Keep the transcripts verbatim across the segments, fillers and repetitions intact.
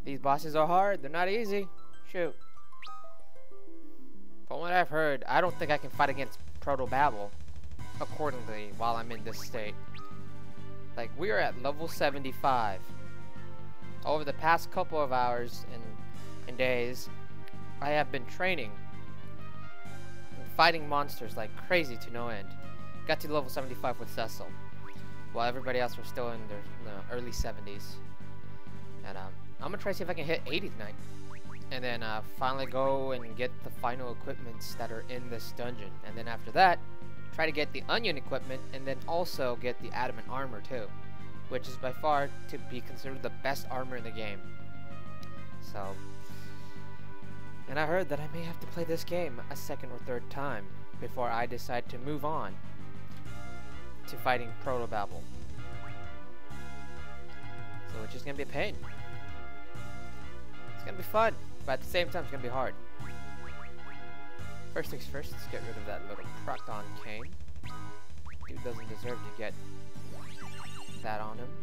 These bosses are hard. They're not easy. Shoot. From what I've heard, I don't think I can fight against Proto-Babel accordingly while I'm in this state. Like, we are at level seventy-five. Over the past couple of hours and, and days, I have been training and fighting monsters like crazy to no end. Got to level seventy-five with Cecil, while everybody else was still in their you know, early seventies. And um, I'm gonna try to see if I can hit eighty tonight, and then uh, finally go and get the final equipments that are in this dungeon. And then after that, try to get the onion equipment, and then also get the adamant armor too, which is by far to be considered the best armor in the game. So, and I heard that I may have to play this game a second or third time before I decide to move on to fighting Proto-Babel. So, which is gonna be a pain. It's gonna be fun, but at the same time, it's gonna be hard. First things first, let's get rid of that little Procton cane. Dude doesn't deserve to get that on him.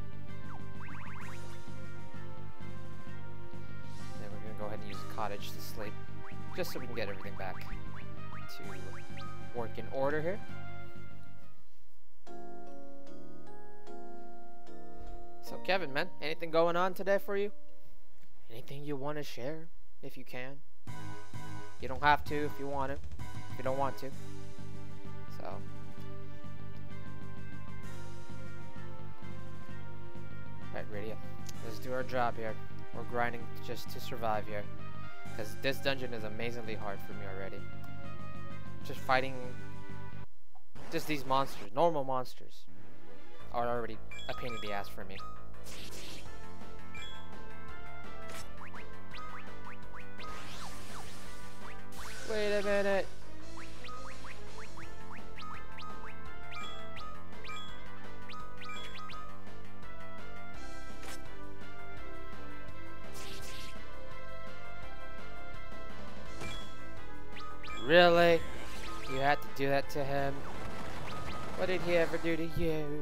Then we're gonna go ahead and use the cottage to sleep, just so we can get everything back to work in order here. So Kevin, man, anything going on today for you? Anything you want to share, if you can? You don't have to if you want to, if you don't want to. So. Right, radio. Let's do our job here. We're grinding just to survive here. Because this dungeon is amazingly hard for me already. Just fighting just these monsters, normal monsters, are already a pain in the ass for me. Wait a minute. Really? You had to do that to him? What did he ever do to you?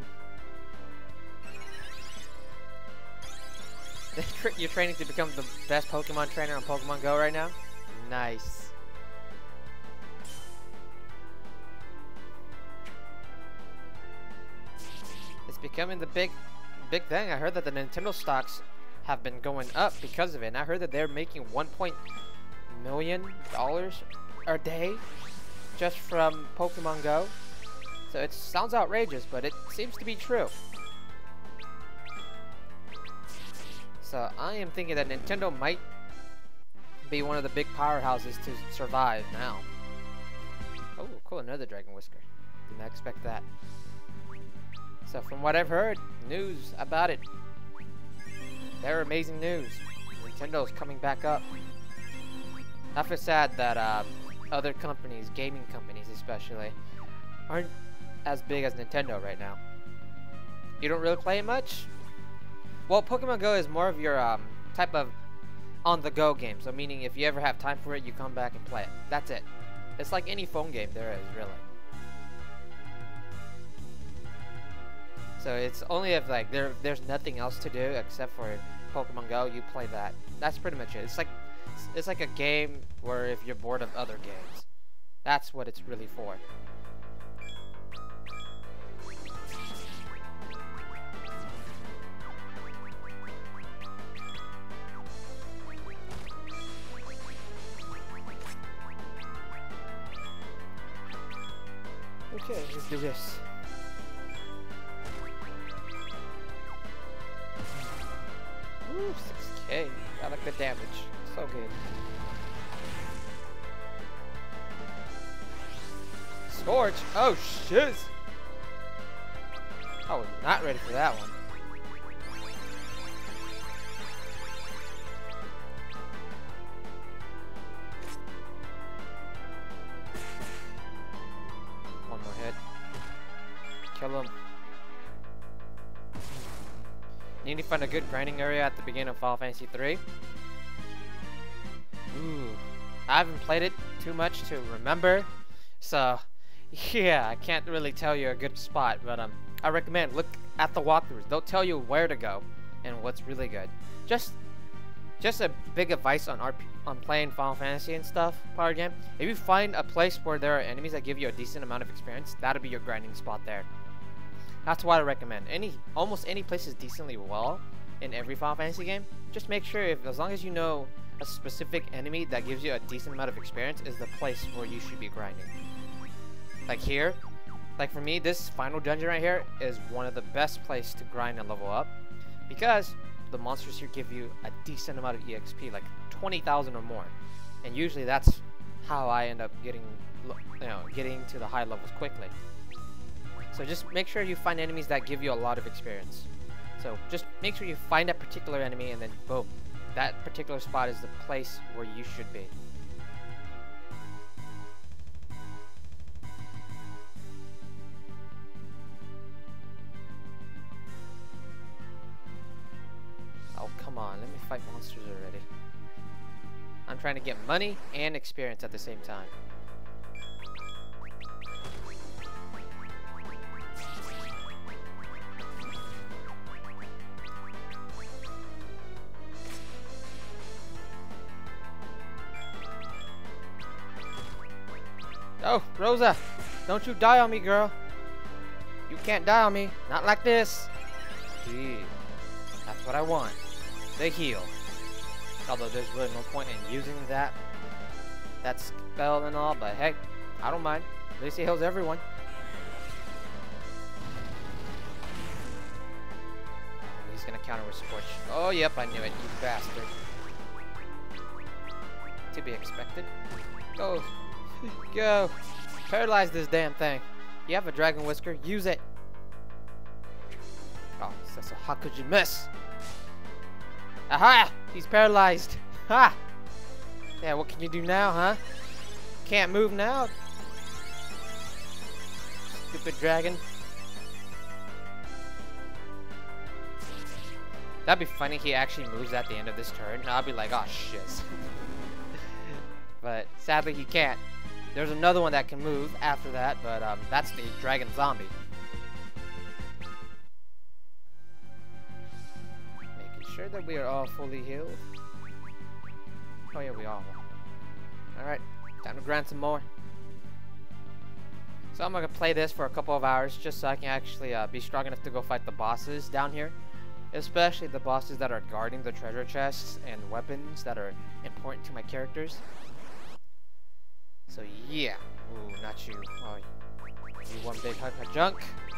You're training to become the best Pokemon trainer on Pokemon Go right now? Nice. It's becoming the big, big thing. I heard that the Nintendo stocks have been going up because of it. And I heard that they're making one point million dollars a day just from Pokemon Go. So it sounds outrageous, but it seems to be true. So I am thinking that Nintendo might be one of the big powerhouses to survive now. Oh, cool, another Dragon Whisker. Did not expect that. So from what I've heard, news about it, they're amazing news. Nintendo's coming back up. I feel sad that uh, other companies, gaming companies especially, aren't as big as Nintendo right now. You don't really play it much? Well, Pokemon Go is more of your um, type of on-the-go game. So meaning if you ever have time for it, you come back and play it. That's it. It's like any phone game there is, really. So it's only if like there there's nothing else to do except for Pokemon Go, you play that. That's pretty much it. It's like it's like a game where if you're bored of other games, that's what it's really for. Okay, let's do this. Ooh, six K. I like the damage. So good. Scorch! Oh, shit! I was not ready for that one. One more hit. Kill him. Need to find a good grinding area at the beginning of Final Fantasy three. Ooh. I haven't played it too much to remember. So, yeah, I can't really tell you a good spot. But um, I recommend look at the walkthroughs. They'll tell you where to go and what's really good. Just just a big advice on R P on playing Final Fantasy and stuff, part of the game. If you find a place where there are enemies that give you a decent amount of experience, that'll be your grinding spot there. That's what I recommend. Any, almost any place is decently well in every Final Fantasy game. Just make sure, if as long as you know a specific enemy that gives you a decent amount of experience, is the place where you should be grinding. Like here, like for me, this final dungeon right here is one of the best places to grind and level up, because the monsters here give you a decent amount of E X P, like twenty thousand or more, and usually that's how I end up getting, you know, getting to the high levels quickly. So just make sure you find enemies that give you a lot of experience. So just make sure you find that particular enemy, and then boom, that particular spot is the place where you should be. Oh, come on, let me fight monsters already. I'm trying to get money and experience at the same time. Oh, Rosa, don't you die on me, girl. You can't die on me. Not like this. Gee, that's what I want. The heal. Although there's really no point in using that that spell and all, but hey, I don't mind. At least it heals everyone. Oh, he's gonna counter with Scorch. Oh, yep, I knew it, you bastard. To be expected. Go. Go. Paralyze this damn thing. You have a Dragon Whisker, use it. Oh, so how could you miss? Aha! He's paralyzed. Ha! Yeah, what can you do now, huh? Can't move now. Stupid dragon. That'd be funny. He actually moves at the end of this turn. I'll be like, oh shiz. But sadly, he can't. There's another one that can move after that, but um, that's the dragon zombie. Making sure that we are all fully healed. Oh yeah, we are. Alright, time to grind some more. So I'm gonna play this for a couple of hours just so I can actually uh, be strong enough to go fight the bosses down here. Especially the bosses that are guarding the treasure chests and weapons that are important to my characters. So yeah. Ooh, not you. Oh, you one big hunk of junk.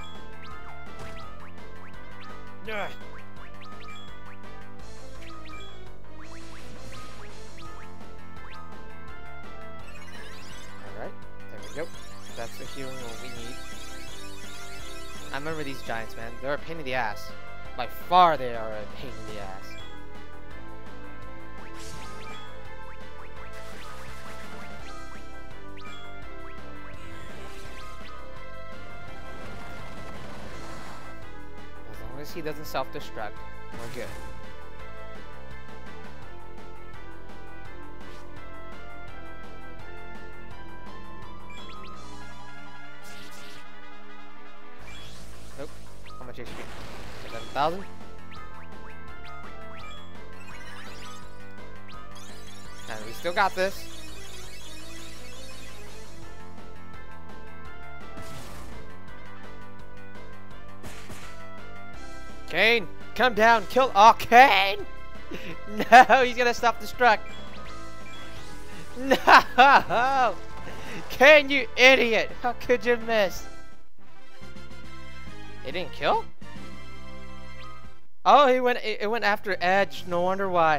Ugh. Alright, there we go. That's the healing what we need. I remember these giants, man. They're a pain in the ass. By far they are a pain in the ass. As long as he doesn't self-destruct, we're good. Nope. How much H P? seven thousand? And we still got this. Kane, come down, kill. Oh, Kane! No, he's gonna stop destruct. No! Kane, you idiot! How could you miss? It didn't kill? Oh, he went. It went after Edge. No wonder why.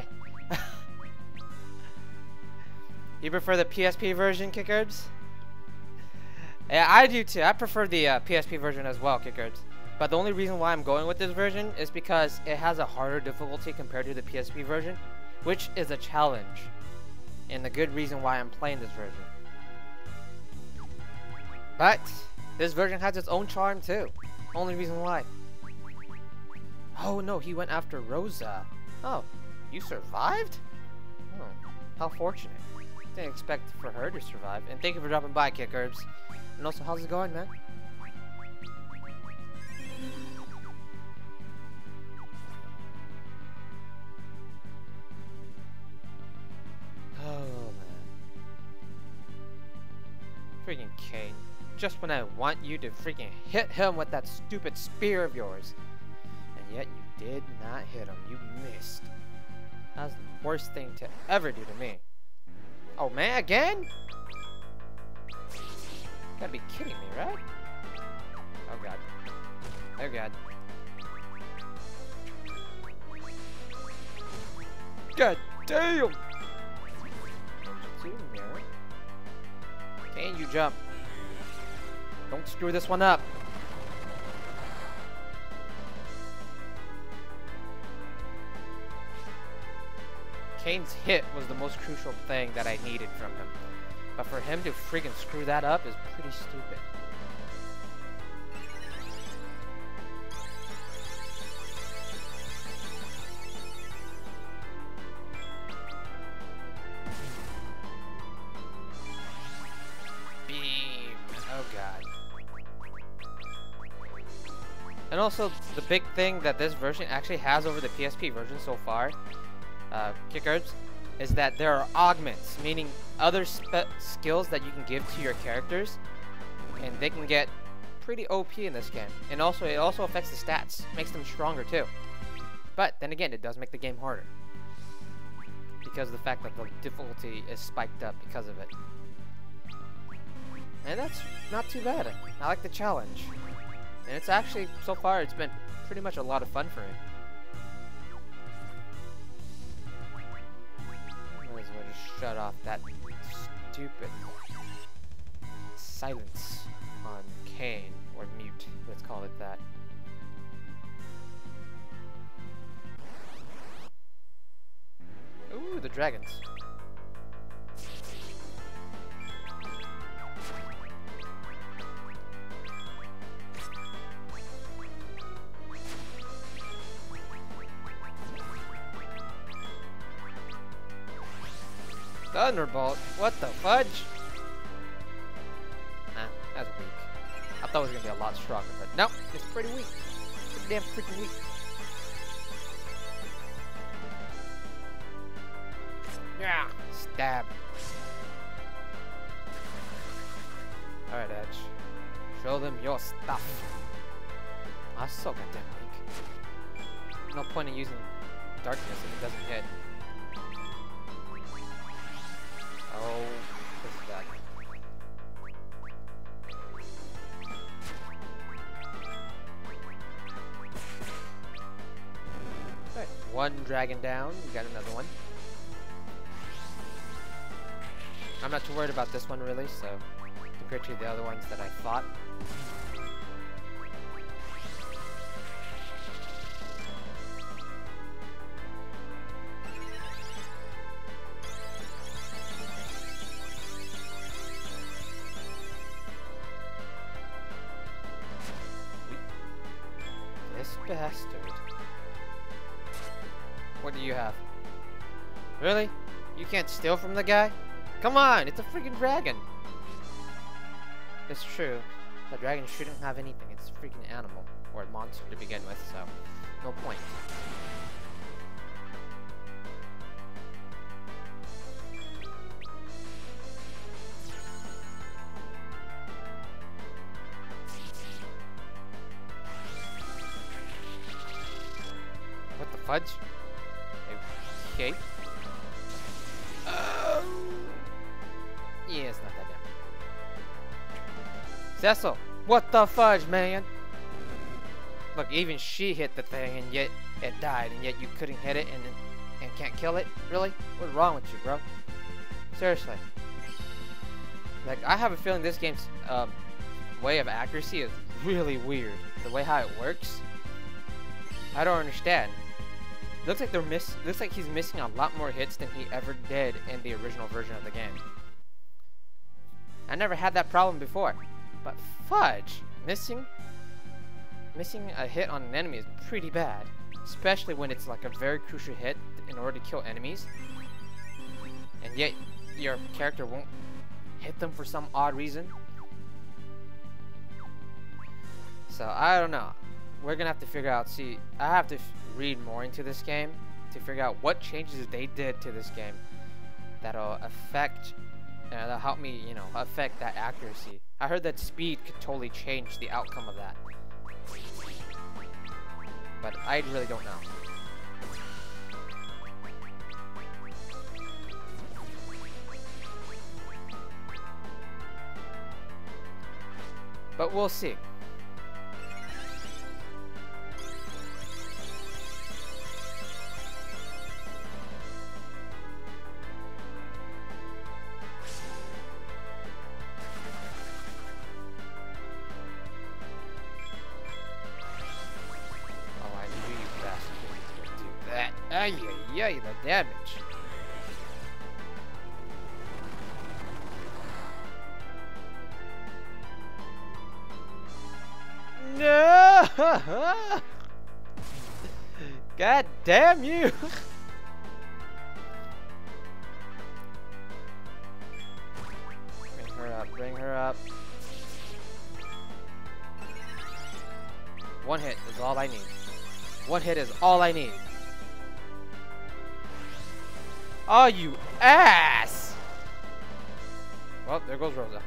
You prefer the P S P version, Kickers? Yeah, I do too. I prefer the uh, P S P version as well, Kickers. But the only reason why I'm going with this version is because it has a harder difficulty compared to the P S P version, which is a challenge, and the good reason why I'm playing this version. But this version has its own charm too. Only reason why. Oh no, he went after Rosa. Oh, you survived? Oh, how fortunate. Didn't expect for her to survive. And thank you for dropping by, Kickers. And also, how's it going, man? Kane. Just when I want you to freaking hit him with that stupid spear of yours. And yet you did not hit him. You missed. That was the worst thing to ever do to me. Oh man, again? You gotta be kidding me, right? Oh god. Oh god. God damn! Can you jump? Don't screw this one up. Kane's hit was the most crucial thing that I needed from him. But for him to freaking screw that up is pretty stupid. And also, the big thing that this version actually has over the P S P version so far, uh, kickers, is that there are augments, meaning other spe skills that you can give to your characters, and they can get pretty O P in this game. And also, it also affects the stats, makes them stronger too. But then again, it does make the game harder, because of the fact that the difficulty is spiked up because of it. And that's not too bad. I like the challenge. And it's actually, so far, it's been pretty much a lot of fun for me. Might as well just shut off that stupid silence on Kane, or mute, let's call it that. Ooh, the dragons. Thunderbolt? What the fudge? Nah, that's weak. I thought it was gonna be a lot stronger, but no, it's pretty weak. Pretty damn freaking weak. Yeah, stab. Alright, Edge. Show them your stuff. That's so goddamn weak. No point in using darkness if it doesn't hit. Oh, this is bad. Alright, one dragon down. We got another one. I'm not too worried about this one really, so compared to the other ones that I fought. Bastard. What do you have? Really? You can't steal from the guy? Come on, it's a freaking dragon. It's true. The dragon shouldn't have anything. It's a freaking animal. Or a monster to begin with, so no point. Fudge. Okay. Uh, yeah, it's not that damn. Cecil, what the fudge, man? Look, even she hit the thing, and yet it died, and yet you couldn't hit it and and can't kill it. Really? What's wrong with you, bro? Seriously. Like, I have a feeling this game's um, way of accuracy is really weird. The way how it works, I don't understand. Looks like they're miss. Looks like he's missing a lot more hits than he ever did in the original version of the game. I never had that problem before, but fudge, missing, missing a hit on an enemy is pretty bad, especially when it's like a very crucial hit in order to kill enemies, and yet your character won't hit them for some odd reason. So I don't know. We're gonna have to figure out. See, I have to f read more into this game to figure out what changes they did to this game that'll affect And that'll help me, you know, affect that accuracy. I heard that speed could totally change the outcome of that. But I really don't know. But we'll see. Ay, ay, ay, the damage. No! God damn you! Bring her up, bring her up. One hit is all I need. One hit is all I need. Oh, you ass! Well, there goes Rosa.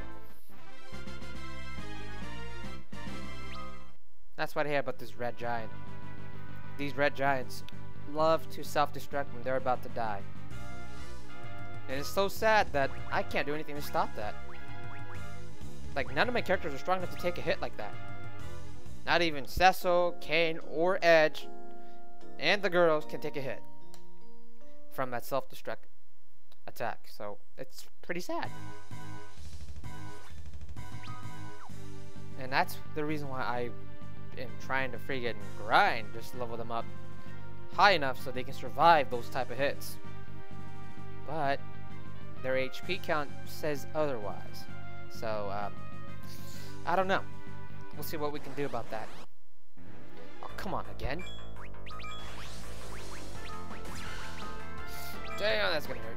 That's what I hear about this red giant. These red giants love to self-destruct when they're about to die. And it's so sad that I can't do anything to stop that. Like, none of my characters are strong enough to take a hit like that. Not even Cecil, Kane, or Edge, and the girls can take a hit from that self-destruct attack. So it's pretty sad. And that's the reason why I am trying to friggin' grind, just to level them up high enough so they can survive those type of hits. But their H P count says otherwise. So um, I don't know. We'll see what we can do about that. Oh, come on again. Damn, that's gonna hurt.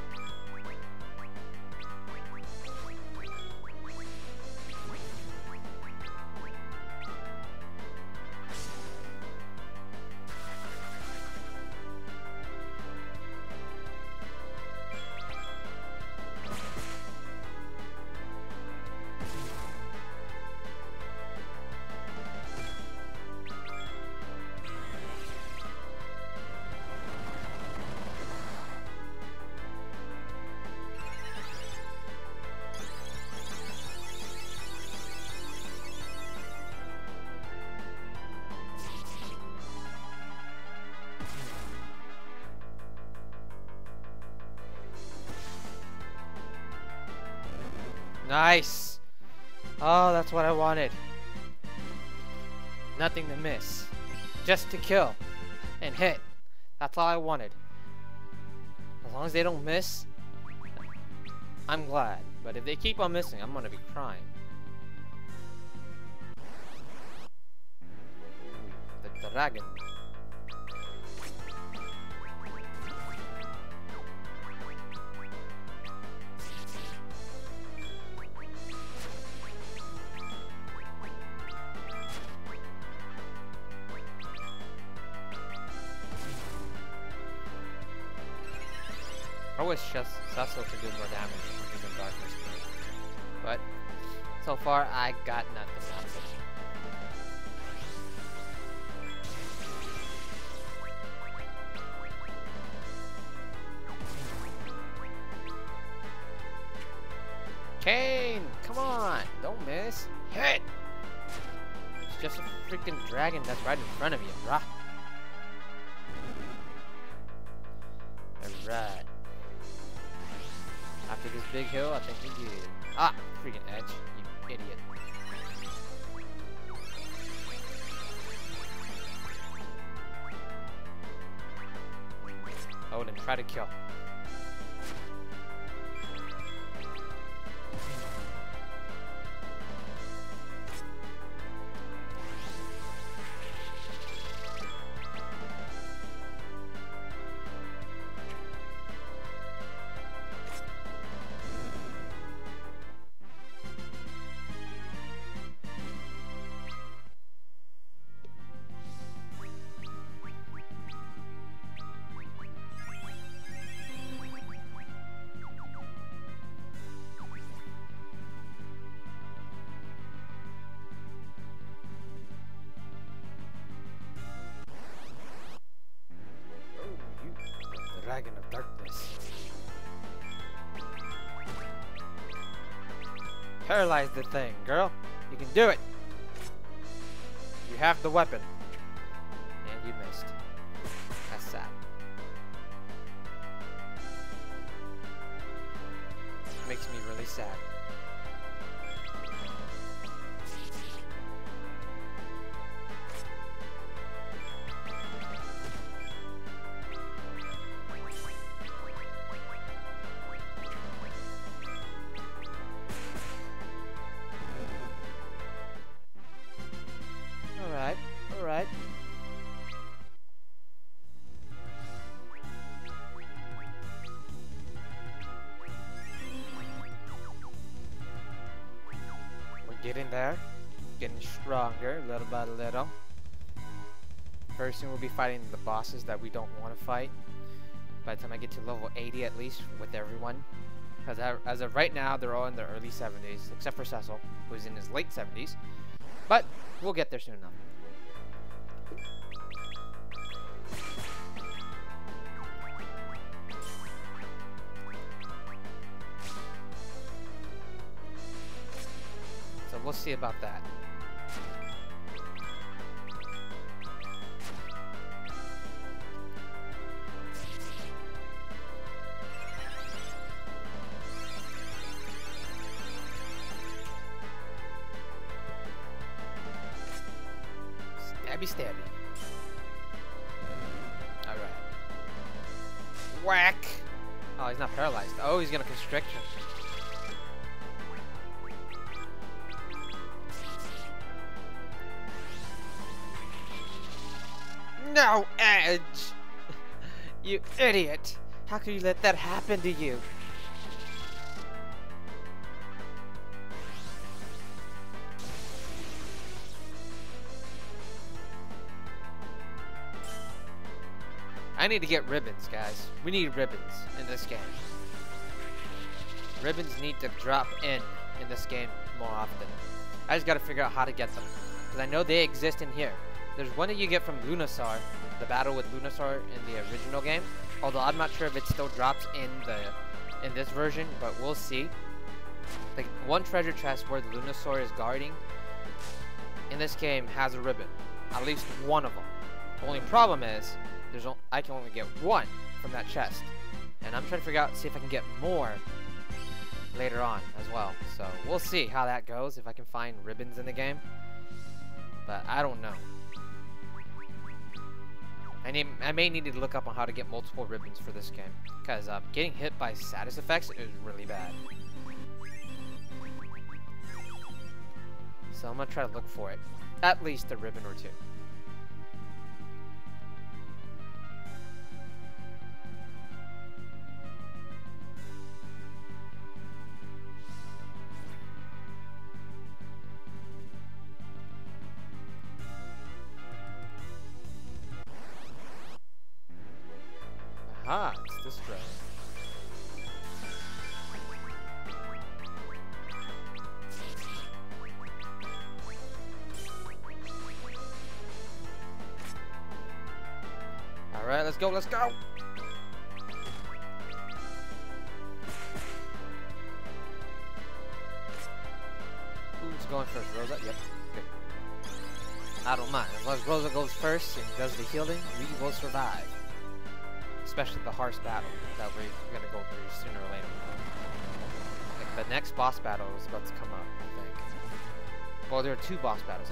Nice! Oh, that's what I wanted. Nothing to miss. Just to kill. And hit. That's all I wanted. As long as they don't miss, I'm glad. But if they keep on missing, I'm gonna be crying. The dragon. I wish just Cecil could do more damage in the darkness, but so far I got nothing out of it. Kane, come on, don't miss. Hit! It's just a freaking dragon that's right in front of you, brah. Alright. After this big hill, I think we good. Ah, freaking Edge, you idiot. Oh, then try to kill. Dragon of Darkness. Paralyze the thing, girl. You can do it. You have the weapon. And you missed. That's sad. Makes me really sad. Alright, alright. Getting there, getting stronger little by little. Very soon we'll be fighting the bosses that we don't want to fight. By the time I get to level eighty at least with everyone. Because as of right now, they're all in their early seventies, except for Cecil, who's in his late seventies. But we'll get there soon enough. So we'll see about that. Stabby stabby. Alright. Whack! Oh, he's not paralyzed. Oh, he's gonna constrict him. No, Edge! You idiot! How could you let that happen to you? I need to get ribbons, guys. We need ribbons in this game. Ribbons need to drop in in this game more often. I just gotta figure out how to get them. Because I know they exist in here. There's one that you get from Lunasaur, the battle with Lunasaur in the original game. Although I'm not sure if it still drops in the in this version, but we'll see. Like one treasure chest where the Lunasaur is guarding in this game has a ribbon, at least one of them. The only problem is there's o I can only get one from that chest, and I'm trying to figure out see if I can get more later on as well. So we'll see how that goes if I can find ribbons in the game. But I don't know. I, need, I may need to look up on how to get multiple ribbons for this game, because um, getting hit by status effects is really bad. So I'm going to try to look for it. At least a ribbon or two. Ah, it's this dragon. Alright, let's go, let's go! Who's going first? Rosa? Yep, good. I don't mind. As long as Rosa goes first and does the healing, we will survive. Especially the harsh battle that we're gonna go through sooner or later. Like the next boss battle is about to come up, I think. Well, there are two boss battles I'm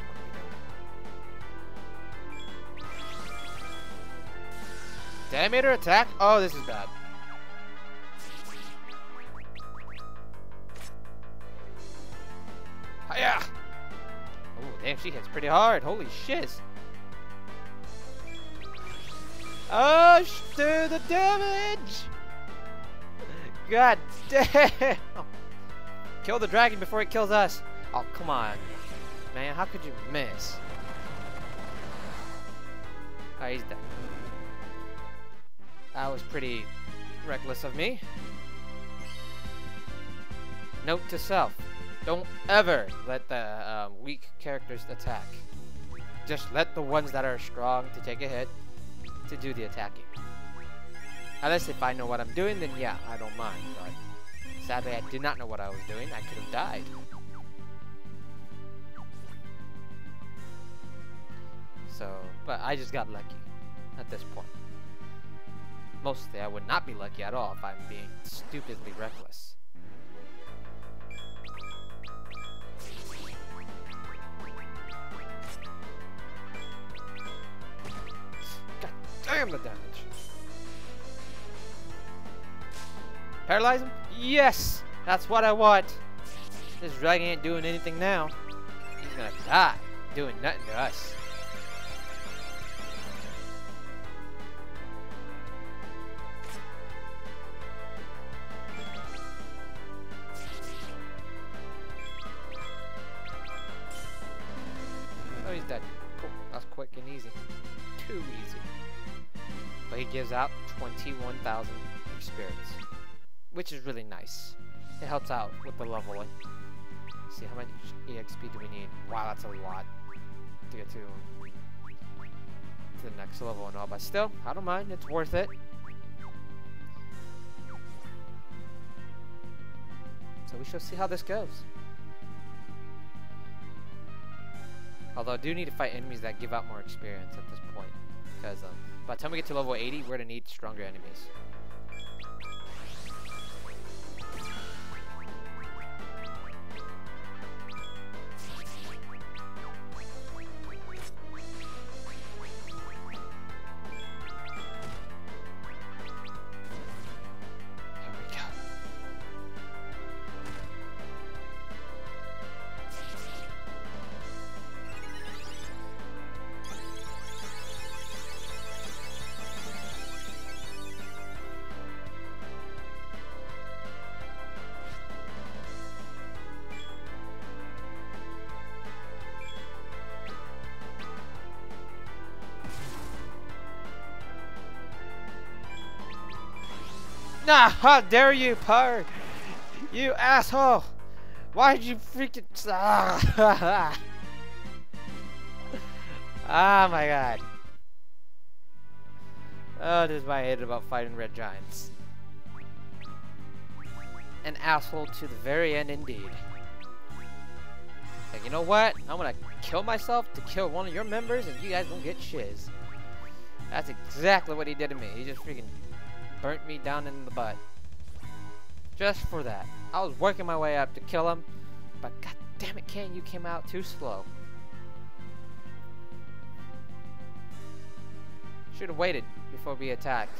gonna be doing. Damator attack? Oh, this is bad. Hiya! Oh, damn, she hits pretty hard. Holy shiz. Oh, do the damage! God damn! Kill the dragon before it kills us. Oh, come on. Man, how could you miss? Oh, he's dead. That was pretty reckless of me. Note to self. Don't ever let the uh, weak characters attack. Just let the ones that are strong to take a hit to do the attacking. Unless if I know what I'm doing, then yeah, I don't mind. But sadly, I did not know what I was doing. I could have died. So, but I just got lucky at this point. Mostly, I would not be lucky at all if I'm being stupidly reckless. God damn the damage. Paralyze him? Yes! That's what I want. This dragon ain't doing anything now. He's gonna die doing nothing to us. Oh, he's dead. Cool. That's quick and easy. Too easy. But he gives out twenty-one thousand experience, which is really nice. It helps out with the leveling. Let's see, how much E X P do we need? Wow, that's a lot to get to, to the next level and all. But still, I don't mind. It's worth it. So we shall see how this goes. Although I do need to fight enemies that give out more experience at this point. Because um, by the time we get to level eighty, we're going to need stronger enemies. Nah, how dare you, Pyre! You asshole! Why'd you freaking... Ah, oh my god. Oh, this is what I hated about fighting red giants. An asshole to the very end indeed. Like, you know what? I'm gonna kill myself to kill one of your members and you guys don't get shiz. That's exactly what he did to me. He just freaking burnt me down in the butt. Just for that. I was working my way up to kill him, but god damn it, Ken, you came out too slow. Should have waited before we attacked.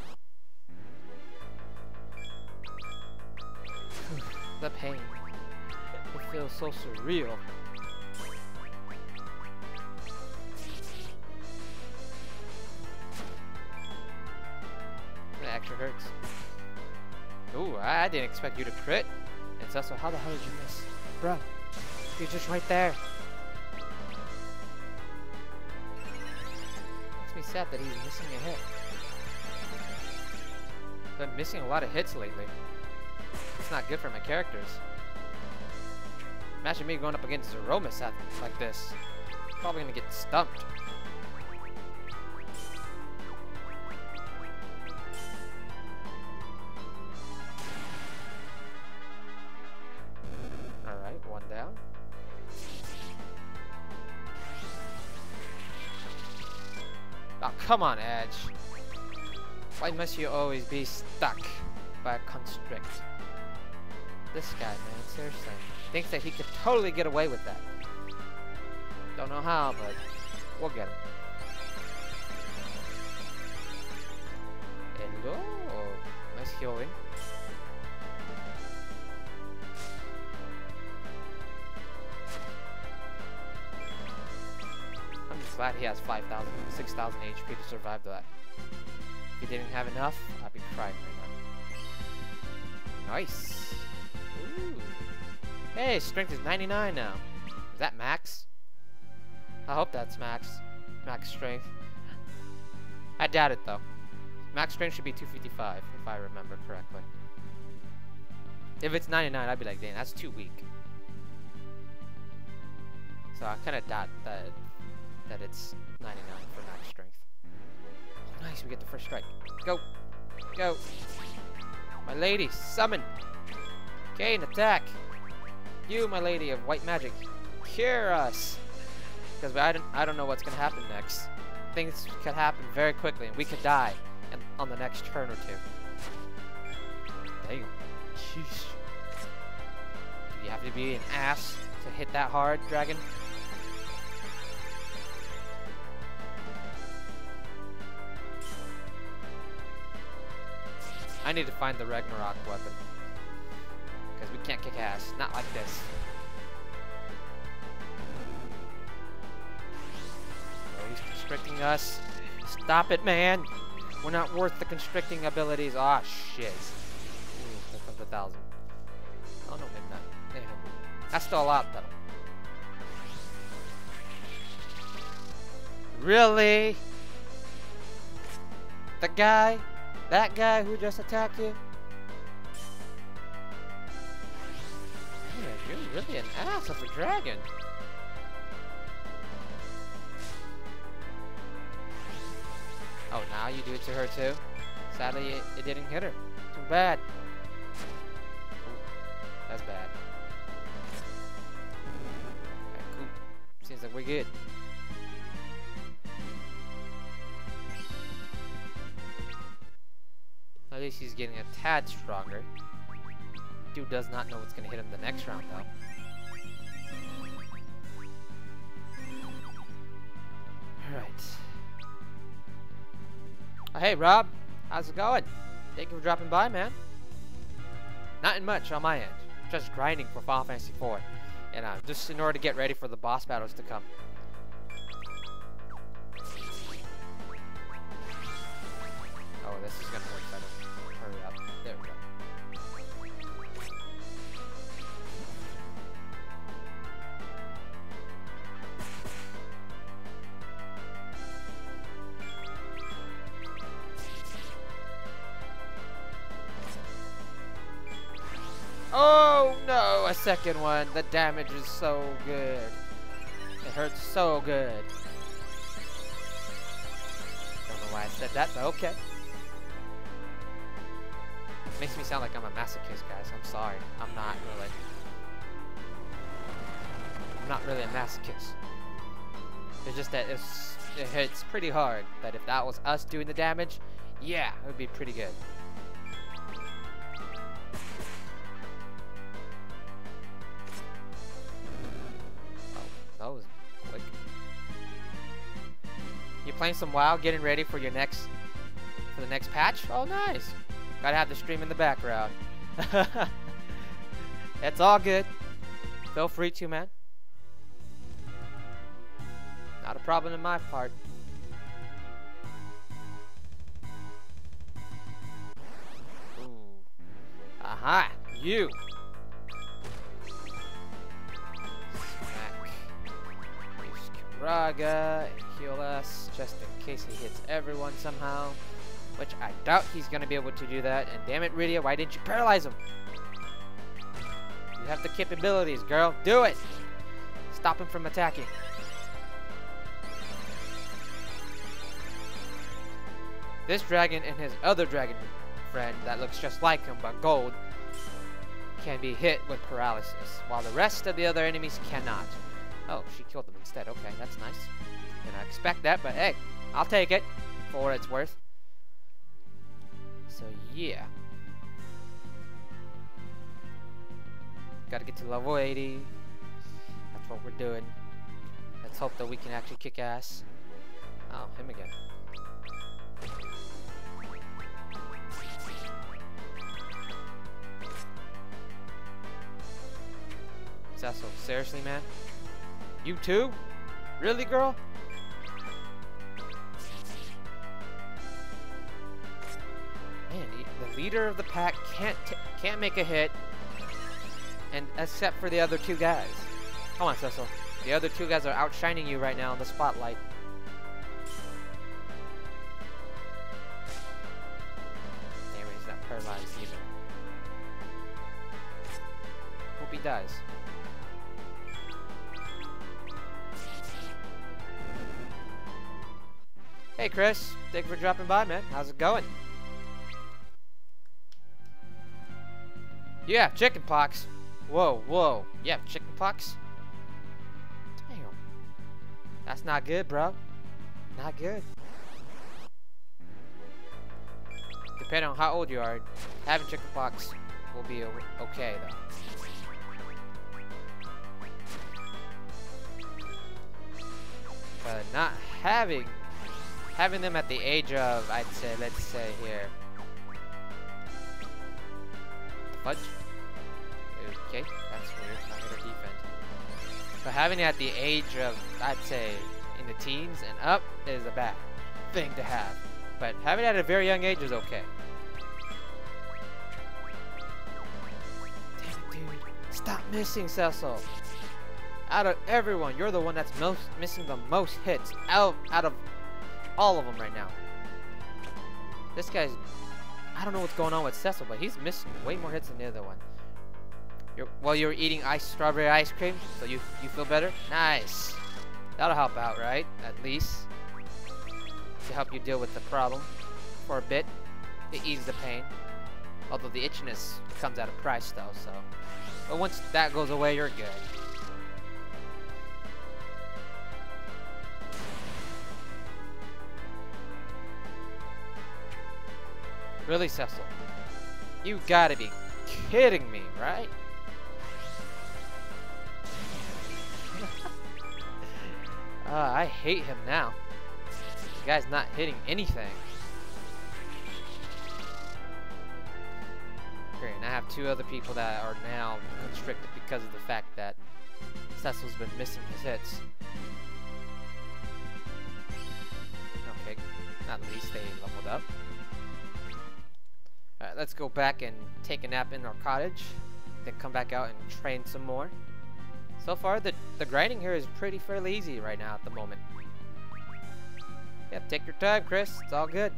The pain. It feels so surreal. It actually hurts. Ooh, I didn't expect you to crit. And so, so how the hell did you miss? Bro, you're just right there. Makes me sad that he's missing a hit. Been missing a lot of hits lately. It's not good for my characters. Imagine me going up against Zeromus at like this. Probably gonna get stumped. Alright, one down. Oh, come on, Edge. Why must you always be stuck by a constrict? This guy, man, seriously. Thinks that he could totally get away with that. Don't know how, but we'll get him. Hello. Nice healing. I'm just glad he has five thousand, six thousand H P to survive that. If he didn't have enough, I'd be crying right now. Nice. Ooh. Hey, strength is ninety-nine now. Is that max? I hope that's max. Max strength. I doubt it though. Max strength should be two fifty-five if I remember correctly. If it's ninety-nine, I'd be like, dang, that's too weak. So I kind of doubt that that it's ninety-nine for max strength. Oh, nice, we get the first strike. Go. Go. My lady, summon. Gain, attack. You, my lady of white magic, cure us. Because I don't, I don't know what's gonna happen next. Things could happen very quickly, and we could die in, on the next turn or two. Damn. Sheesh. Do you have to be an ass to hit that hard, dragon? I need to find the Ragnarok weapon. Because we can't kick ass. Not like this. Oh, he's constricting us. Stop it, man! We're not worth the constricting abilities. Ah, shit. Ooh, there comes a thousand. Oh, no, maybe not. Yeah, that's still a lot, though. Really? The guy? That guy who just attacked you? Man, you're really an ass of a dragon. Oh, now you do it to her too? Sadly, it, it didn't hit her. Too bad. Ooh, that's bad. Alright, cool. Seems like we're good. At least he's getting a tad stronger. Dude does not know what's gonna hit him the next round, though. Alright. Oh, hey, Rob. How's it going? Thank you for dropping by, man. Not much on my end. Just grinding for Final Fantasy four. And uh, just in order to get ready for the boss battles to come. Oh, this is gonna work better. Hurry up. There we go. Oh no, a second one. The damage is so good. It hurts so good. Don't know why I said that, but okay. Makes me sound like I'm a masochist, guys. I'm sorry. I'm not really. I'm not really a masochist. It's just that it's, it hits pretty hard. That if that was us doing the damage, yeah, it would be pretty good. Oh, that was quick. You playing some WoW, getting ready for your next, for the next patch? Oh, nice. Gotta have the stream in the background. It's all good. Feel free to, man. Not a problem in my part. Ooh. Aha! You! Smack. Use Kiraga and heal us, just in case he hits everyone somehow. Which I doubt he's gonna be able to do that. And damn it, Rydia, why didn't you paralyze him? You have the capabilities, girl. Do it! Stop him from attacking. This dragon and his other dragon friend that looks just like him but gold can be hit with paralysis, while the rest of the other enemies cannot. Oh, she killed them instead. Okay, that's nice. Didn't expect that, but hey, I'll take it for what it's worth. So yeah, gotta get to level eighty. That's what we're doing. Let's hope that we can actually kick ass. Oh, him again. Is that so? Seriously, man? You too? Really, girl? Man, the leader of the pack can't t can't make a hit, and except for the other two guys. Come on, Cecil. The other two guys are outshining you right now in the spotlight. Damn it, he's not paralyzed either. Hope he dies. Hey, Chris. Thank you for dropping by, man. How's it going? You have chicken pox. Whoa, whoa. You have chicken pox? Damn. That's not good, bro. Not good. Depending on how old you are, having chicken pox will be okay, though. But not having, having them at the age of, I'd say, let's say here, fudge. Okay, that's weird. Not gonna defend. But having it at the age of, I'd say, in the teens and up is a bad thing to have. But having it at a very young age is okay. Damn it, dude. Stop missing, Cecil. Out of everyone, you're the one that's most missing the most hits out, out of all of them right now. This guy's... I don't know what's going on with Cecil, but he's missing way more hits than the other one. You're, while you're eating ice strawberry ice cream, so you, you feel better? Nice. That'll help out, right? At least. To help you deal with the problem for a bit. To ease the pain. Although the itchiness comes at a price, though, so... But once that goes away, you're good. Really, Cecil? You gotta be kidding me, right? uh, I hate him now. The guy's not hitting anything. Great, and I have two other people that are now constricted because of the fact that Cecil's been missing his hits. Okay, at least they leveled up. Alright, let's go back and take a nap in our cottage. Then come back out and train some more. So far, the, the grinding here is pretty fairly easy right now at the moment. Yep, take your time, Chris. It's all good.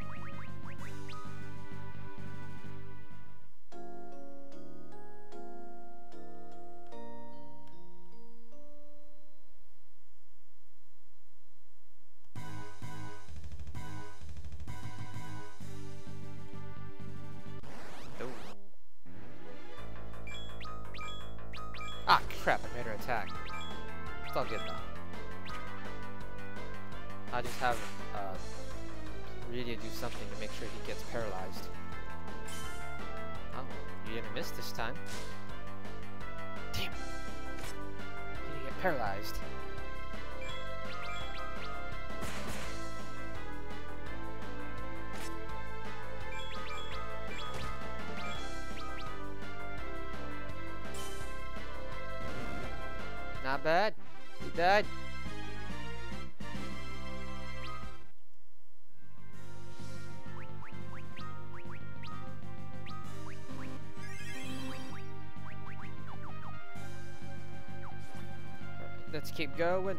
Ah, crap, I made her attack. It's all good though. I'll just have uh, Rydia do something to make sure he gets paralyzed. Oh, you didn't miss this time. Damn it. He didn't get paralyzed. Not bad. He died. Right, let's keep going.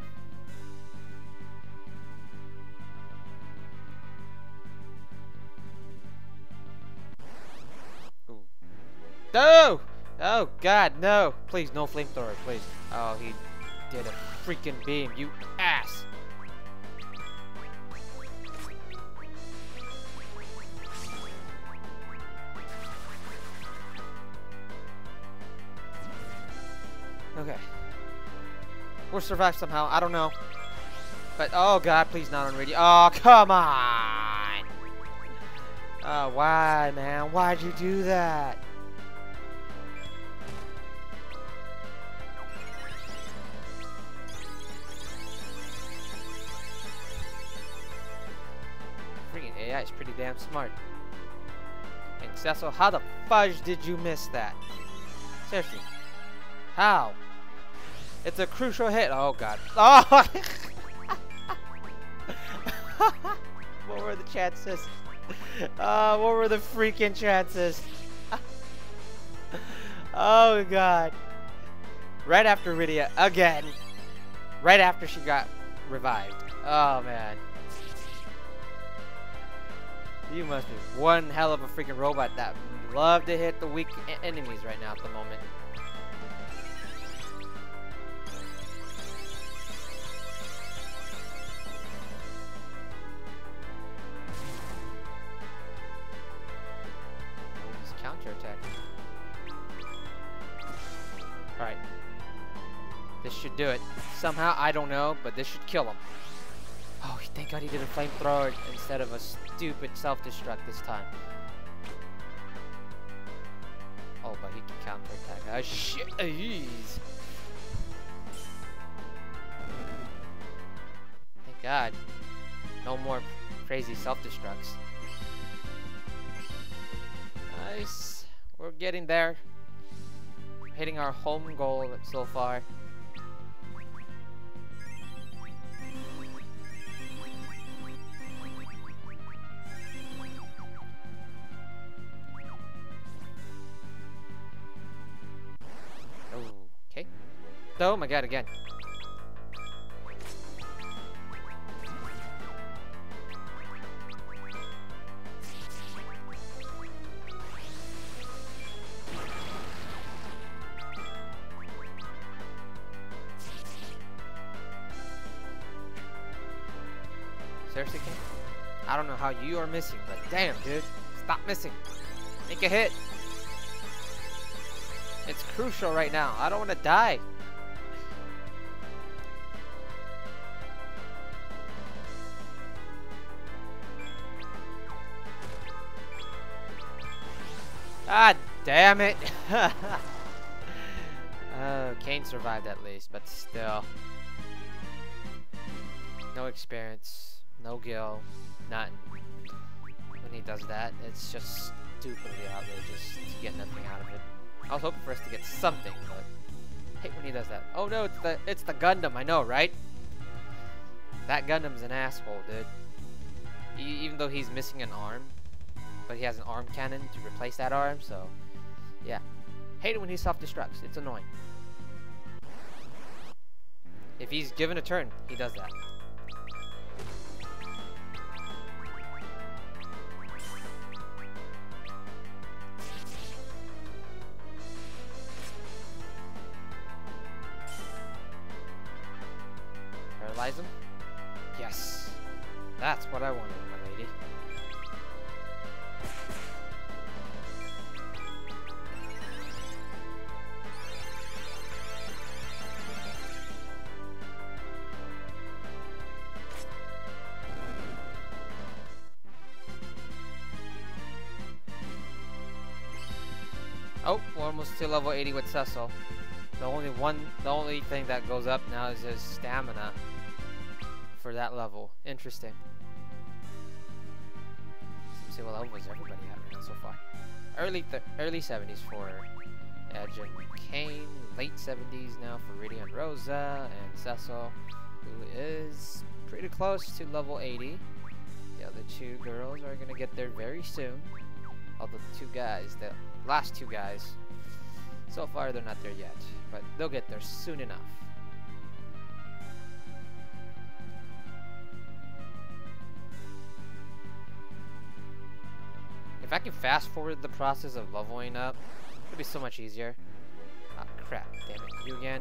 Ooh. No! Oh God, no! Please, no flamethrower, please. Oh, he did a freaking beam, you ass! Okay. We'll survive somehow, I don't know. But, oh God, please not on radio. Oh, come on! Oh, why, man? Why'd you do that? A I is pretty damn smart. And Cecil, how the fudge did you miss that? Seriously. How? It's a crucial hit. Oh God. Oh! What were the chances? Uh, what were the freaking chances? Oh God. Right after Rydia again. Right after she got revived. Oh man. You must be one hell of a freaking robot that love to hit the weak e enemies right now at the moment. Oh, he's counterattacking. should do it. Somehow, I don't know, but this should kill him. Oh, thank God he did a flamethrower instead of a stupid self-destruct this time. Oh, but he can counterattack. Oh, shit. Jeez. Thank God. No more crazy self-destructs. Nice. We're getting there. Hitting our home goal so far. Okay. Oh my God, again. Seriously, King? I don't know how you are missing, but damn, dude. Stop missing. Make a hit. It's crucial right now. I don't want to die. Ah, damn it. Oh, Kane survived at least, but still. No experience, no gil, nothing. When he does that, it's just stupidly outrageous to get nothing out of it. I was hoping for us to get something, but I hate when he does that. Oh no, it's the it's the Gundam, I know, right? That Gundam's an asshole, dude. E even though he's missing an arm, but he has an arm cannon to replace that arm, so yeah. Hate it when he self-destructs. It's annoying. If he's given a turn, he does that. Paralyze him? Yes. That's what I wanted, my lady. Oh, we're almost to level eighty with Cecil. The only one, the only thing that goes up now is his stamina for that level. Interesting. Let's see what level is everybody at right now so far. Early, th early seventies for Edge and Kane. Late seventies now for Riddy and Rosa and Cecil, who is pretty close to level eighty. The other two girls are gonna get there very soon. Although the two guys, the last two guys, so far they're not there yet, but they'll get there soon enough. If I can fast forward the process of leveling up, it'll be so much easier. Ah, crap, damn it, you again.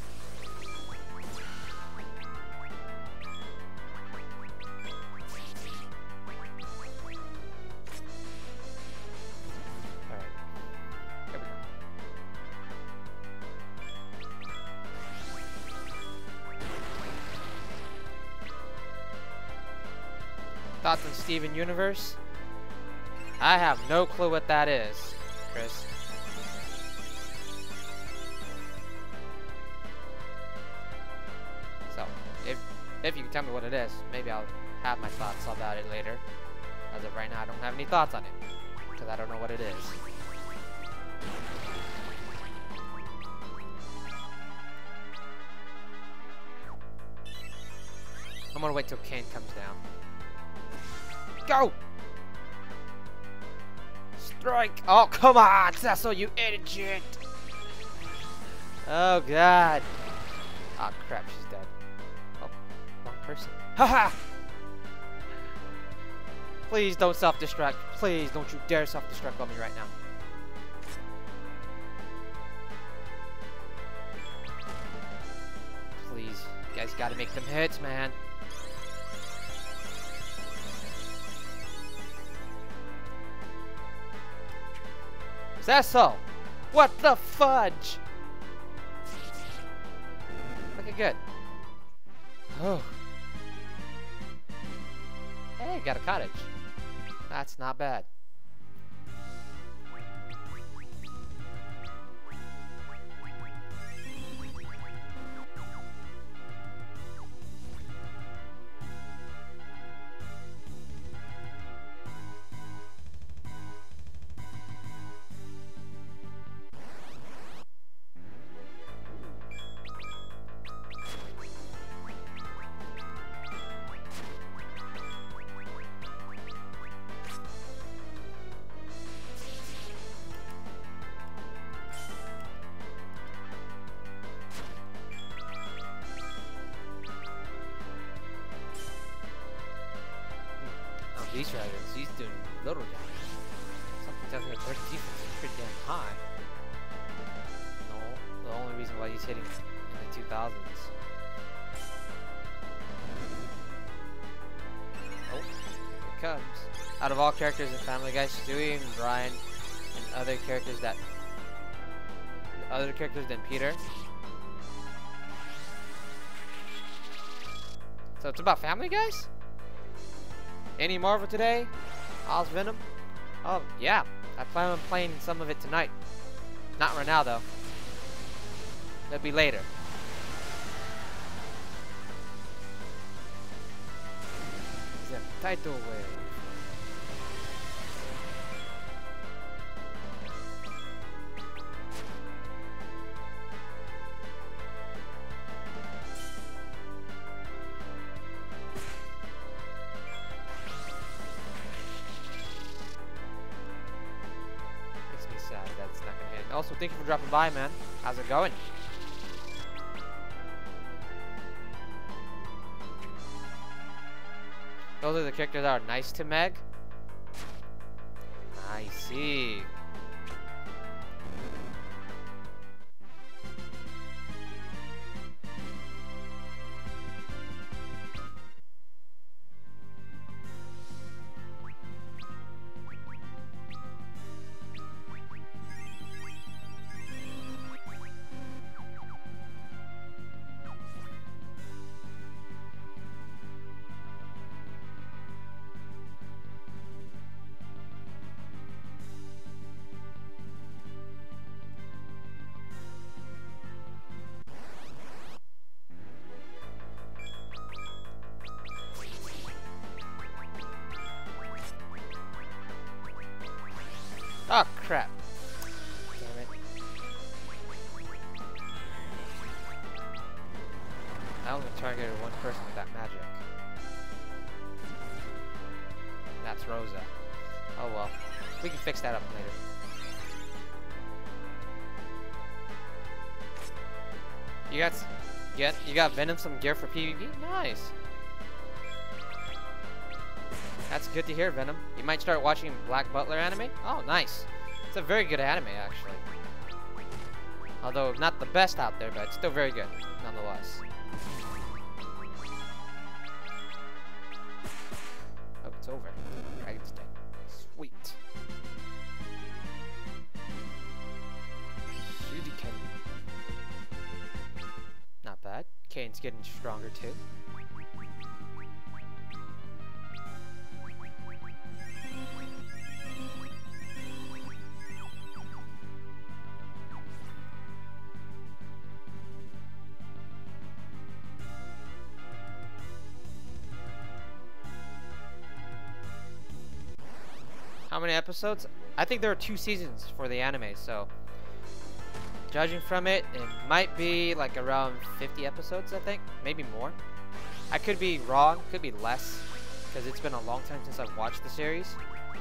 Thoughts on Steven Universe? I have no clue what that is, Chris. So, if if you can tell me what it is, maybe I'll have my thoughts about it later. As of right now, I don't have any thoughts on it, because I don't know what it is. I'm gonna wait till Kane comes down. Go! Strike! Oh, come on, Cecil, you idiot! Oh, God. Oh, crap, she's dead. Oh, wrong person. Haha! Please don't self-destruct. Please don't you dare self-destruct on me right now. Please, you guys gotta make them hits, man. Cecil! What the fudge? good. Oh. Hey, got a cottage. That's not bad. These dragons, he's doing little damage. Something tells me that their defense is pretty damn high. No, the only reason why he's hitting in the two thousands. Oh, here it comes. Out of all characters in Family Guy, Stewie and Brian and other characters that other characters than Peter. So it's about Family Guys? Any Marvel today? Oz Venom? Oh, yeah. I plan on playing some of it tonight. Not right now, though. That'll be later. The title wave. That's not gonna hit. Also, thank you for dropping by, man. How's it going? Those are the characters that are nice to Meg. I see. Oh crap. Damn it. I only targeted one person with that magic. That's Rosa. Oh well. We can fix that up later. You got get you got Venom some gear for PvP? Nice. That's good to hear, Venom. You might start watching Black Butler anime? Oh, nice. It's a very good anime, actually. Although, not the best out there, but it's still very good, nonetheless. Oh, it's over. Dragon's Den. Sweet. Shuriken. Not bad. Kane's getting stronger, too. How many episodes? I think there are two seasons for the anime, so judging from it, it might be like around fifty episodes, I think. Maybe more. I could be wrong, could be less, because it's been a long time since I've watched the series.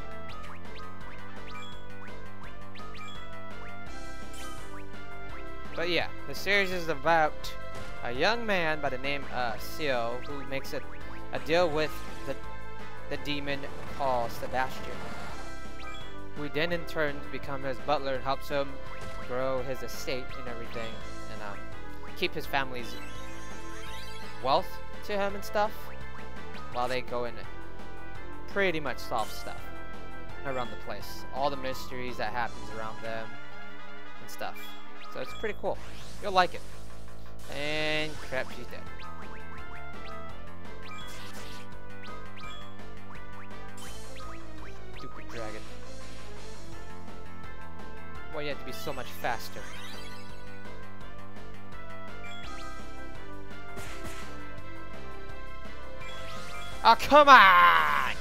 But yeah, the series is about a young man by the name uh, Seo who makes a, a deal with the, the demon called Sebastian, who then in turn becomes his butler and helps him grow his estate and everything, and um, keep his family's wealth to him and stuff, while they go and pretty much solve stuff around the place. All the mysteries that happens around them and stuff. So it's pretty cool. You'll like it. And crap, she's dead. Stupid dragon. Why you have to be so much faster? Oh, come on!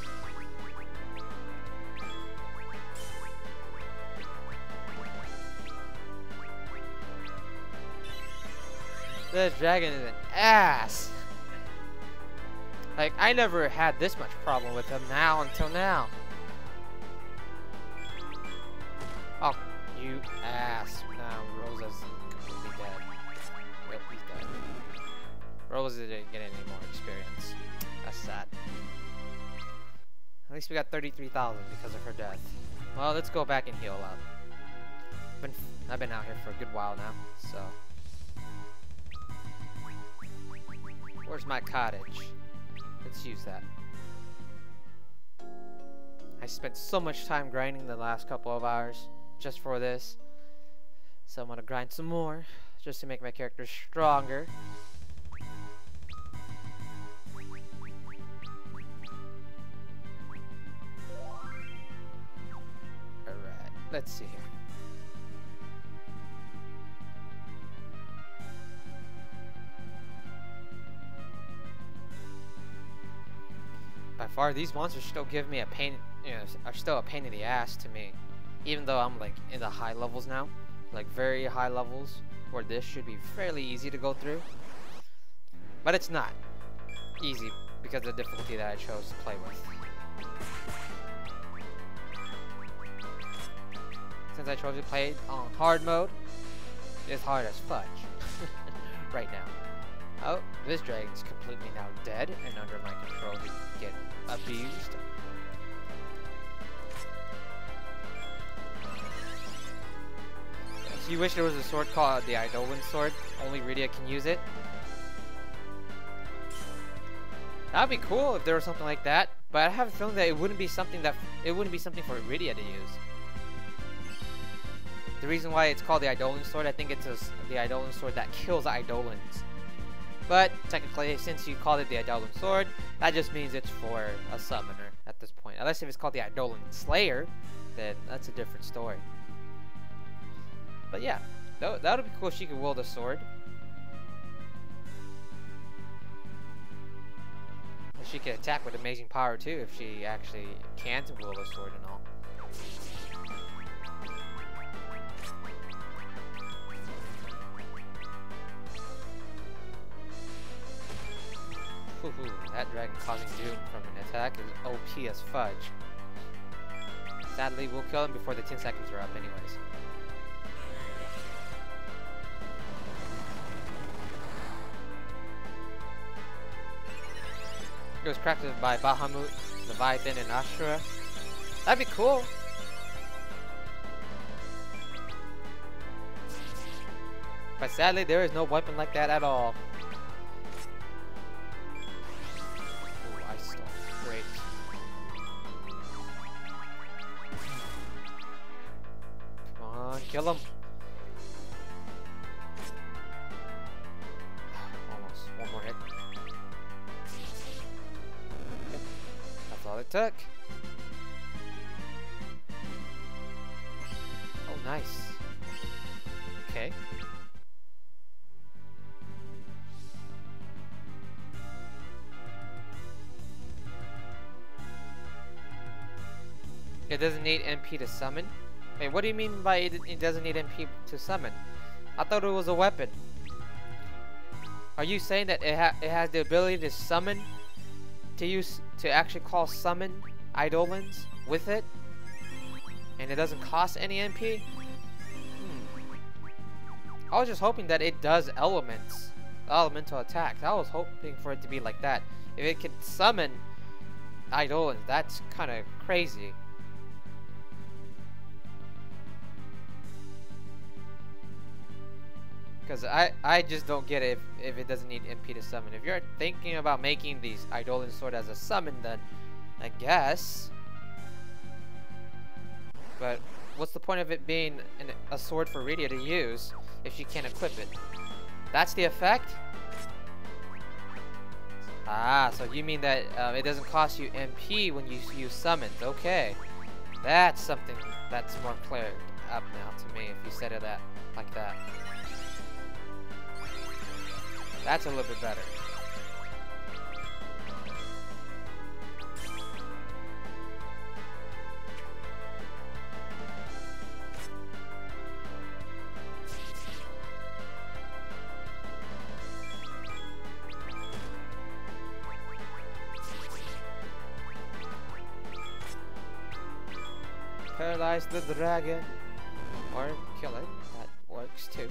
This dragon is an ass. Like, I never had this much problem with him now until now. Oh, you ass. Now Rosa's completely dead. Yep, he's dead. Rosa didn't get any more experience. That's sad. At least we got thirty-three thousand because of her death. Well, let's go back and heal up. Been, I've been out here for a good while now, so. Where's my cottage? Let's use that. I spent so much time grinding the last couple of hours just for this. So I'm gonna grind some more just to make my character stronger. Alright, let's see here. By far, these monsters still give me a pain, you know, are still a pain in the ass to me. Even though I'm like in the high levels now, like very high levels, where this should be fairly easy to go through. But it's not easy because of the difficulty that I chose to play with. Since I chose to play on hard mode, it's hard as fudge right now. Oh, this dragon's completely now dead and under my control to get abused. So you wish there was a sword called the Eidolon sword? Only Rydia can use it? That'd be cool if there was something like that, but I have a feeling that it wouldn't be something that it wouldn't be something for Rydia to use. The reason why it's called the Eidolon sword, I think it's a, the Eidolon sword that kills Eidolons. But technically, since you called it the Eidolon sword, that just means it's for a summoner at this point. Unless if it's called the Eidolon Slayer, then that's a different story. But yeah, that, that would be cool if she could wield a sword. And she could attack with amazing power too, if she actually can wield a sword and all. Ooh, that dragon causing doom from an attack is O P as fudge. Sadly, we'll kill him before the ten seconds are up anyways. It was crafted by Bahamut, Leviathan, and Ashura. That'd be cool. But sadly, there is no weapon like that at all. Kill him. Almost. One more hit. That's all it took. Oh, nice. Okay. It doesn't need M P to summon. Wait, what do you mean by it, it doesn't need M P to summon? I thought it was a weapon. Are you saying that it, ha it has the ability to summon, to use, to actually call summon Eidolons with it? And it doesn't cost any M P? Hmm. I was just hoping that it does elements, elemental attacks. I was hoping for it to be like that. If it could summon Eidolons, that's kind of crazy. Because I, I just don't get it if, if it doesn't need M P to summon. If you're thinking about making these Eidolon sword as a summon, then I guess. But what's the point of it being an, a sword for Rydia to use if she can't equip it? That's the effect? Ah, so you mean that um, it doesn't cost you M P when you use summons. Okay. That's something that's more clear up now to me if you said it that like that. That's a little bit better. Paralyze the dragon or kill it. That works too.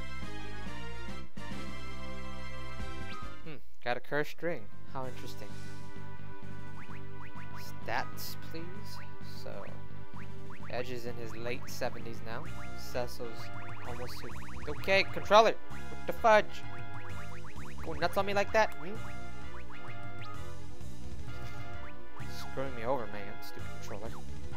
Hmm, got a cursed ring. How interesting. Stats, please. So, Edge is in his late seventies now. Cecil's almost to. Okay, controller. What the fudge? Going nuts on me like that? Hmm? Screwing me over, man. Stupid controller.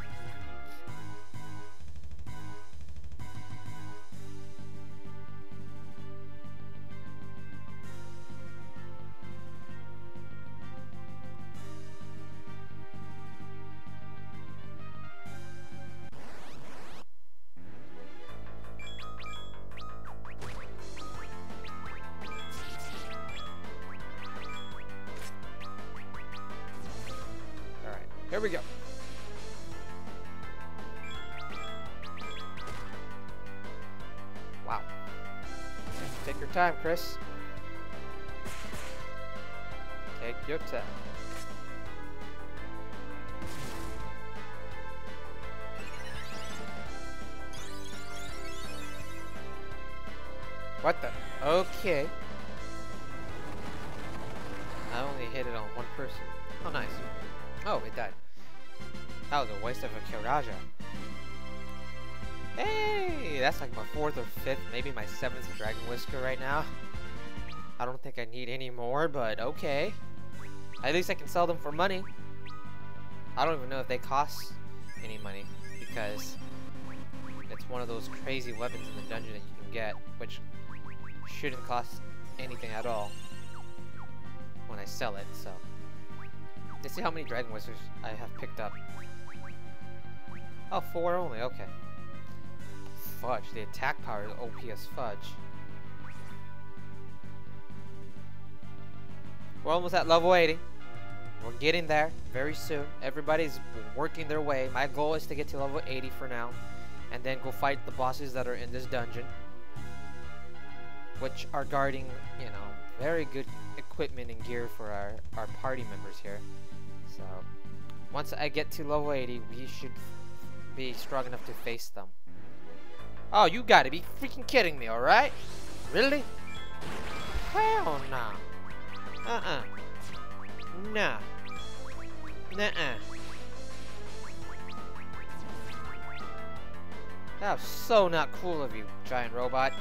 Here we go. Wow. Take your time, Chris. Take your time. What the? Okay. I only hit it on one person. Oh, nice. Oh, it died. That was a waste of a Kiraja. Hey, that's like my fourth or fifth, maybe my seventh Dragon Whisker right now. I don't think I need any more, but okay. At least I can sell them for money. I don't even know if they cost any money because it's one of those crazy weapons in the dungeon that you can get, which shouldn't cost anything at all when I sell it, so. Let's see how many Dragon Whiskers I have picked up. Oh, four only, okay. Fudge, the attack power is O P as fudge. We're almost at level eighty. We're getting there very soon. Everybody's working their way. My goal is to get to level eighty for now. And then go fight the bosses that are in this dungeon. Which are guarding, you know, very good equipment and gear for our, our party members here. So, once I get to level eighty, we should be strong enough to face them. Oh, you gotta be freaking kidding me, alright? Really? Hell nah. Uh-uh. Nah. Nuh-uh. That was so not cool of you, giant robot.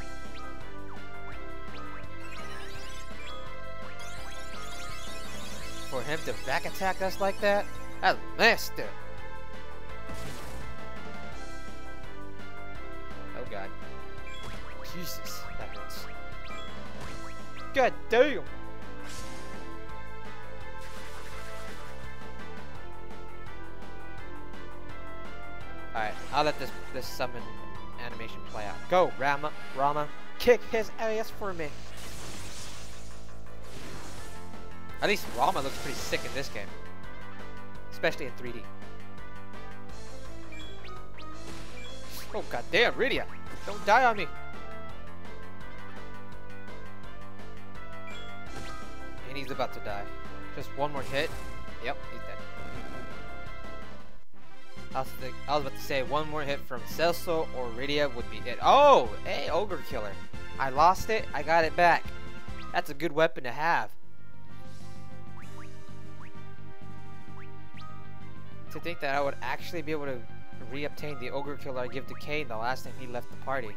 For him to back attack us like that? That's nasty. Oh god. Jesus, that hurts. God damn! Alright, I'll let this this summon animation play out. Go, Rama, Rama, kick his ass for me. At least Rama looks pretty sick in this game. Especially in three D. Oh goddamn, Rydia! Don't die on me! And he's about to die. Just one more hit. Yep, he's dead. I was, think, I was about to say one more hit from Celso or Rydia would be it. Oh! Hey, Ogre Killer. I lost it, I got it back. That's a good weapon to have. To think that I would actually be able to re-obtain the Ogre Killer I give to Kane the last time he left the party.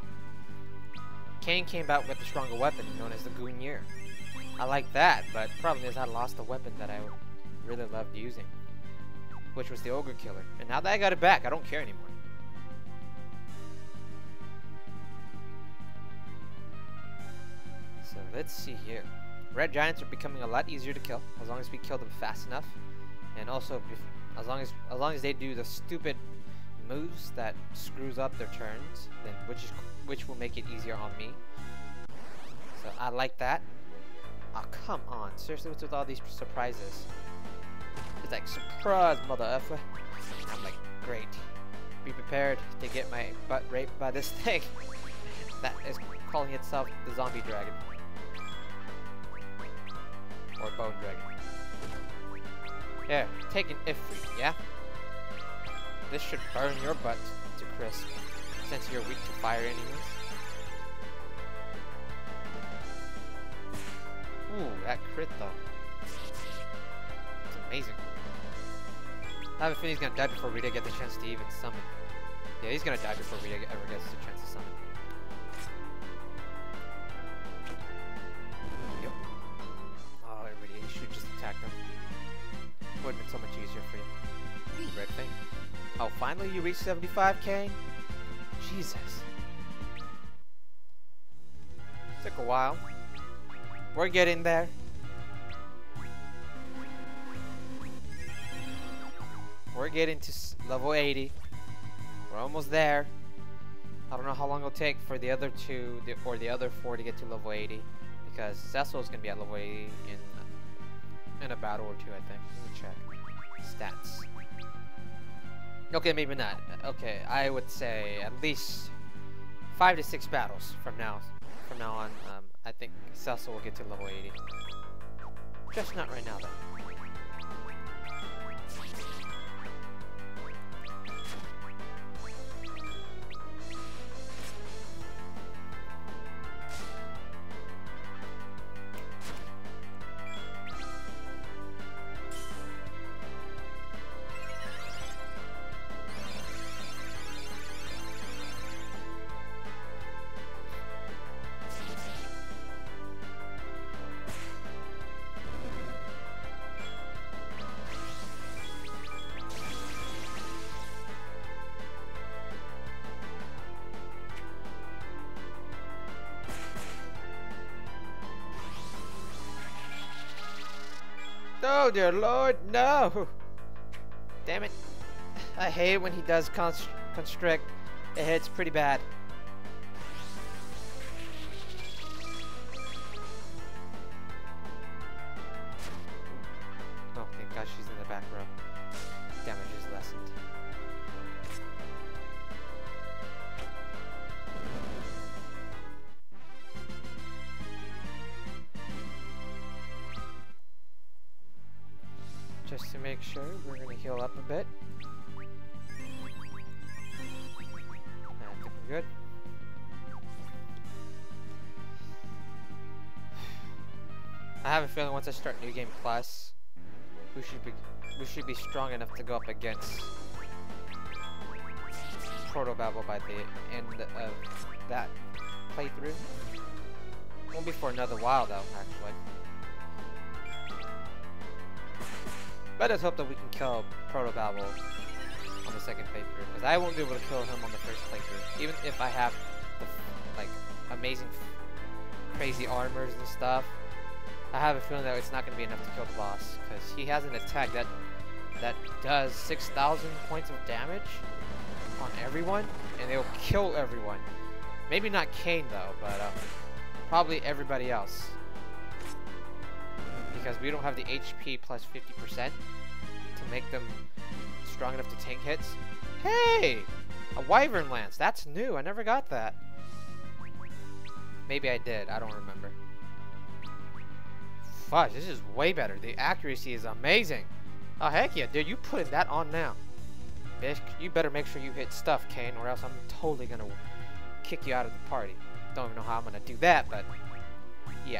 Kane came out with a stronger weapon known as the Gungnir. I like that, but the problem is I lost a weapon that I really loved using, which was the Ogre Killer. And now that I got it back, I don't care anymore. So let's see here. Red giants are becoming a lot easier to kill as long as we kill them fast enough, and also as long as as long as they do the stupid moves that screws up their turns, then which is which will make it easier on me. So I like that. Oh, come on. Seriously, what's with all these surprises? It's like, surprise, mother effer. I'm like, great. Be prepared to get my butt raped by this thing. That is calling itself the zombie dragon. Or bone dragon. Here, take an ifrit, yeah? This should burn your butt to crisp, since you're weak to fire anyways. Ooh, that crit though. It's amazing. I have a feeling he's gonna die before Rita gets the chance to even summon. Yeah, he's gonna die before Rita ever gets the chance to summon. Yep. Oh, Rita, you should just attack them. Would have been so much easier for you. Red thing. Oh, finally you reached seventy-five K? Jesus. Took a while. We're getting there. We're getting to level eighty. We're almost there. I don't know how long it'll take for the other two the, or the other four to get to level eighty, because Cecil's gonna be at level eighty in in a battle or two, I think. Let me check stats. Okay, maybe not. Okay, I would say at least five to six battles from now. From now on, um, I think Cecil will get to level eighty. Just not right now, though. Oh dear lord, no! Damn it. I hate it when he does const constrict. It hits pretty bad. Oh, thank God she's in the back row. Damage is lessened. Just to make sure, we're going to heal up a bit. I think we're good. I have a feeling once I start New Game Plus, we should be we should be strong enough to go up against Proto-Babel by the end of that playthrough. Won't be for another while though, actually. But let's hope that we can kill Proto-Babel on the second playthrough, because I won't be able to kill him on the first playthrough, even if I have the like amazing, crazy armors and stuff. I have a feeling that it's not going to be enough to kill the boss, because he has an attack that that does six thousand points of damage on everyone, and it'll kill everyone. Maybe not Kane though, but um, probably everybody else. Because we don't have the H P plus fifty percent to make them strong enough to tank hits. Hey! A Wyvern Lance. That's new. I never got that. Maybe I did. I don't remember. Fudge, this is way better. The accuracy is amazing. Oh, heck yeah, dude. You putting that on now. Bitch, you better make sure you hit stuff, Kane, or else I'm totally gonna kick you out of the party. Don't even know how I'm gonna do that, but yeah.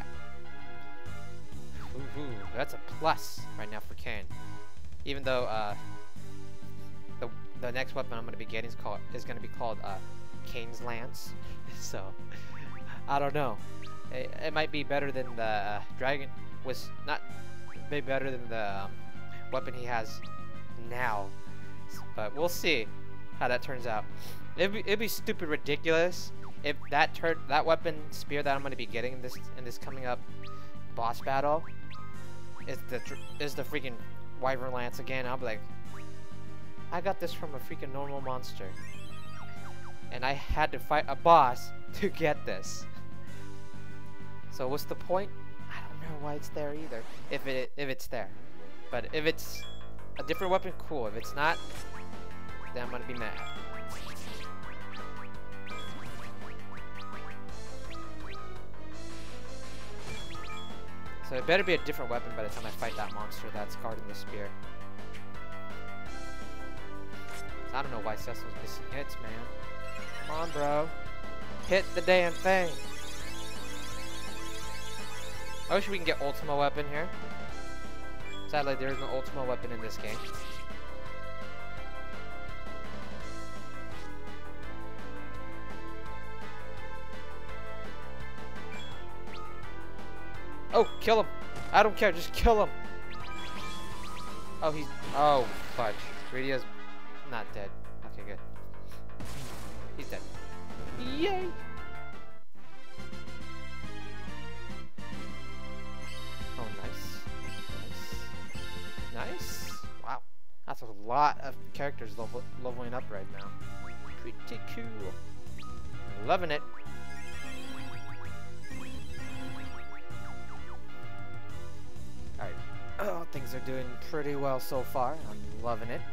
Ooh, ooh, that's a plus right now for Kane. Even though uh, the the next weapon I'm gonna be getting is called is gonna be called uh, Kane's Lance. So I don't know. It, it might be better than the uh, dragon was not be better than the um, weapon he has now. But we'll see how that turns out. It'd be, it'd be stupid ridiculous if that turn that weapon spear that I'm gonna be getting in this in this coming up boss battle is the is the freaking wyvern lance again, I'll be like, I got this from a freaking normal monster, and I had to fight a boss to get this. So what's the point? I don't know why it's there either. If it if it's there, but if it's a different weapon, cool. If it's not, then I'm gonna be mad. So it better be a different weapon by the time I fight that monster that's guarding the spear. I don't know why Cecil's missing hits, man. Come on, bro. Hit the damn thing. I wish we can get Ultima weapon here. Sadly, there is no Ultima weapon in this game. Oh, kill him! I don't care, just kill him! Oh, he's... Oh, fudge. Radio's not dead. Okay, good. He's dead. Yay! Oh, nice. Nice. Nice. Wow. That's a lot of characters level leveling up right now. Pretty cool. Loving it. Alright. Oh, things are doing pretty well so far. I'm loving it.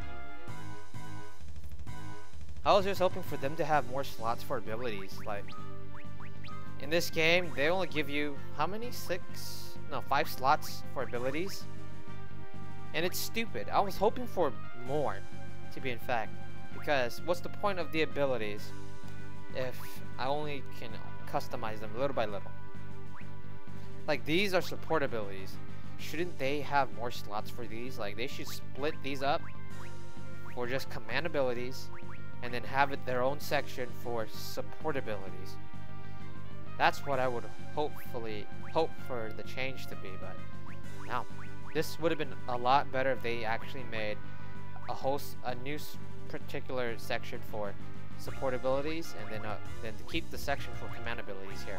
I was just hoping for them to have more slots for abilities. Like, in this game, they only give you, how many? Six? No, five slots for abilities. And it's stupid. I was hoping for more, to be in fact. Because, what's the point of the abilities if I only can customize them little by little? Like, these are support abilities. Shouldn't they have more slots for these? Like, they should split these up for just command abilities, and then have it their own section for support abilities. That's what I would hopefully hope for the change to be, but now this would have been a lot better if they actually made a whole a new particular section for support abilities, and then uh, then to keep the section for command abilities here.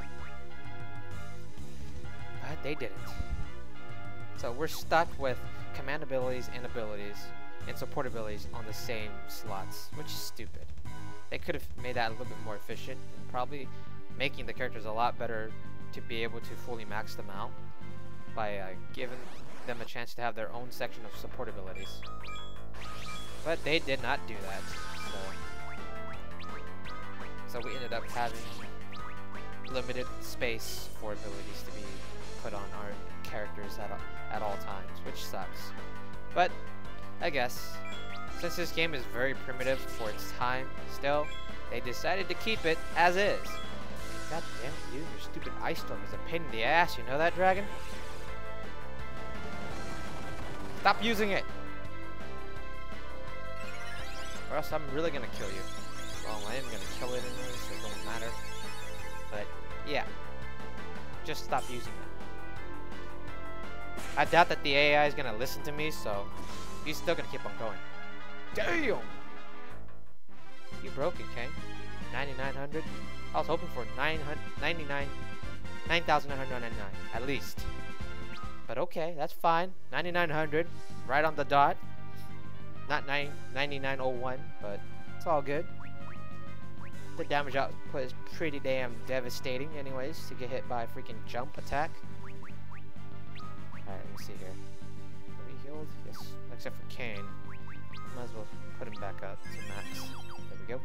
But they didn't. So we're stuck with command abilities and abilities and support abilities on the same slots, which is stupid. They could have made that a little bit more efficient, and probably making the characters a lot better to be able to fully max them out by uh, giving them a chance to have their own section of support abilities. But they did not do that, so, so we ended up having limited space for abilities to be put on our characters at, at all times, which sucks. But I guess since this game is very primitive for its time still, they decided to keep it as is. God damn it, you, your stupid ice storm is a pain in the ass, you know that, dragon? Stop using it! Or else I'm really gonna kill you. Well, I am gonna kill it anyway, so it don't matter. But, yeah. Just stop using it. I doubt that the A I is gonna listen to me, so he's still gonna keep on going. Damn! You broken, Kane. ninety-nine hundred? I was hoping for nine ninety-nine, nine thousand nine hundred ninety-nine, at least. But okay, that's fine. ninety-nine hundred, right on the dot. Not ninety-nine oh one, but it's all good. The damage output is pretty damn devastating anyways, to get hit by a freaking jump attack. Alright, let me see here. Are we healed? Yes, except for Kane. Might as well put him back up to max. There we go.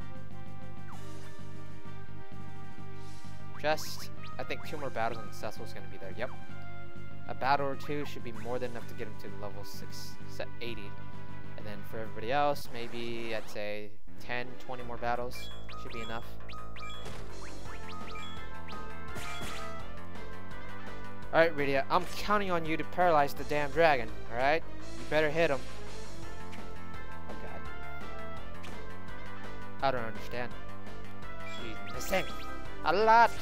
Just, I think two more battles and Cecil's gonna be there. Yep. A battle or two should be more than enough to get him to level six, set eighty. And then for everybody else, maybe I'd say ten, twenty more battles should be enough. Alright, Rydia, I'm counting on you to paralyze the damn dragon, alright? You better hit him. Oh god. I don't understand. She's missing a lot.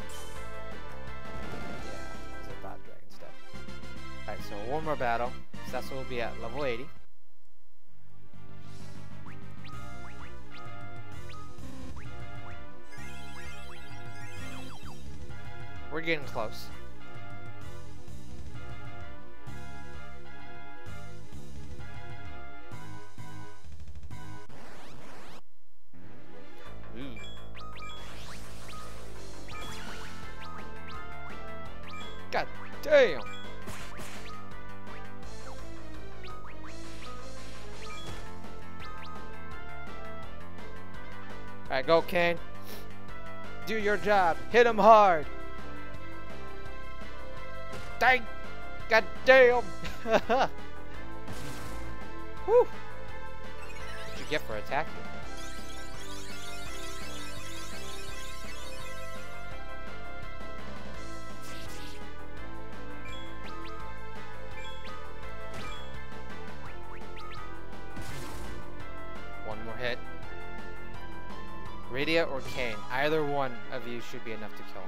Yeah, it's a bot dragon stuff. Alright, so one more battle. Cecil will be at level eighty. We're getting close. Ooh. God damn! Alright, go Kane. Do your job. Hit him hard. Dang! God damn! Whew! What'd you get for attacking? One more hit. Radia or Kane, either one of you should be enough to kill him.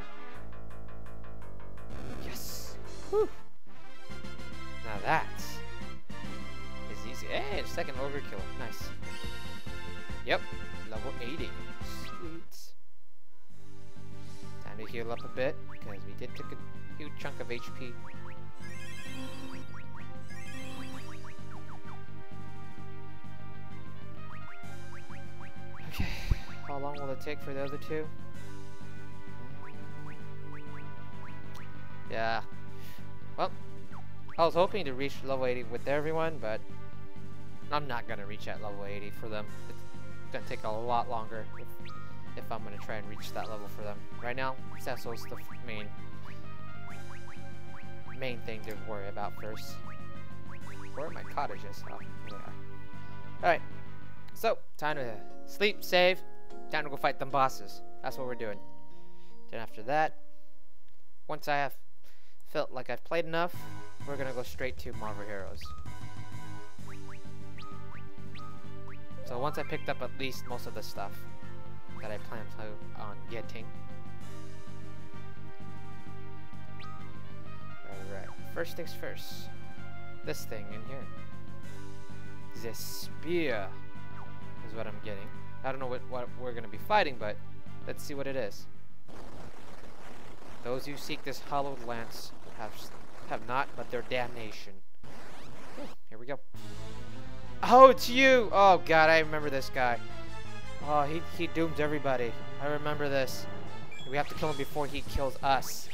Yes! Whew! Now that is easy. Hey, second overkill. Nice. Yep, level eighty. Sweet. Time to heal up a bit, because we did take a huge chunk of H P. Okay, how long will it take for the other two? Yeah. Well, I was hoping to reach level eighty with everyone, but I'm not gonna reach at level eighty for them. It's gonna take a lot longer if, if I'm gonna try and reach that level for them. Right now, Cecil's the main main thing to worry about first. Where are my cottages? Oh, here they are. Alright, so time to sleep, save, time to go fight them bosses. That's what we're doing. Then after that, once I have felt like I've played enough, we're gonna go straight to Marvel Heroes. So once I picked up at least most of the stuff that I plan to on getting. Alright, first things first. This thing in here. The spear is what I'm getting. I don't know what, what we're gonna be fighting, but let's see what it is. Those who seek this hollowed lance have have not, but their damnation. Okay, here we go. Oh, it's you! Oh god, I remember this guy. Oh, he he dooms everybody. I remember this. We have to kill him before he kills us.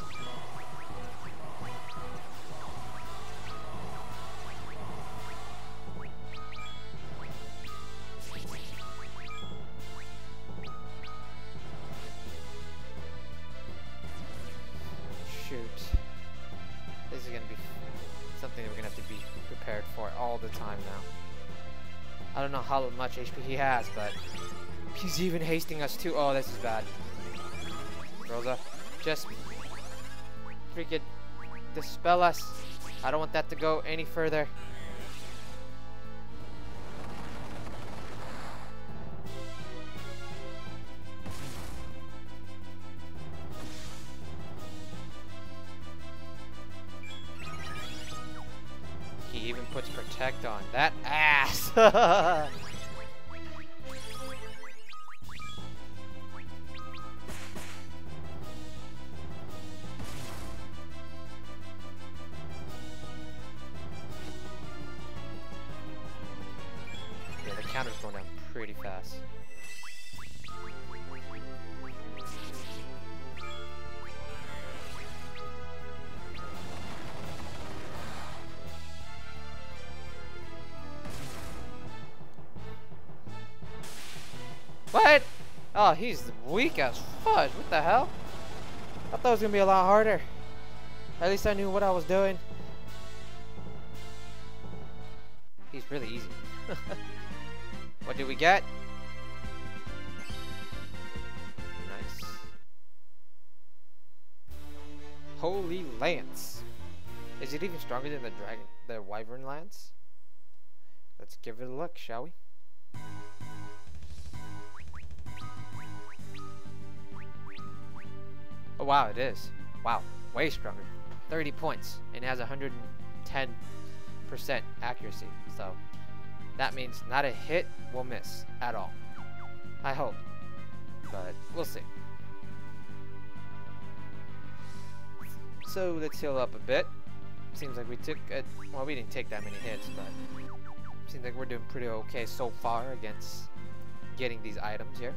Shoot. This is gonna be something that we're gonna have to be prepared for all the time now. I don't know how much H P he has, but he's even hasting us too. Oh, this is bad. Rosa, just freaking dispel us. I don't want that to go any further. He even puts protect on. That ass! Yeah, the counter's going down pretty fast. What? Oh, he's weak as fudge. What the hell? I thought it was gonna be a lot harder. At least I knew what I was doing. He's really easy. What did we get? Nice. Holy Lance. Is it even stronger than the dragon, the Wyvern Lance? Let's give it a look, shall we? Oh wow, it is. Wow, way stronger. thirty points, and it has one hundred ten percent accuracy. So that means not a hit will miss at all. I hope. But we'll see. So let's heal up a bit. Seems like we took a, well, we didn't take that many hits, but seems like we're doing pretty okay so far against getting these items here.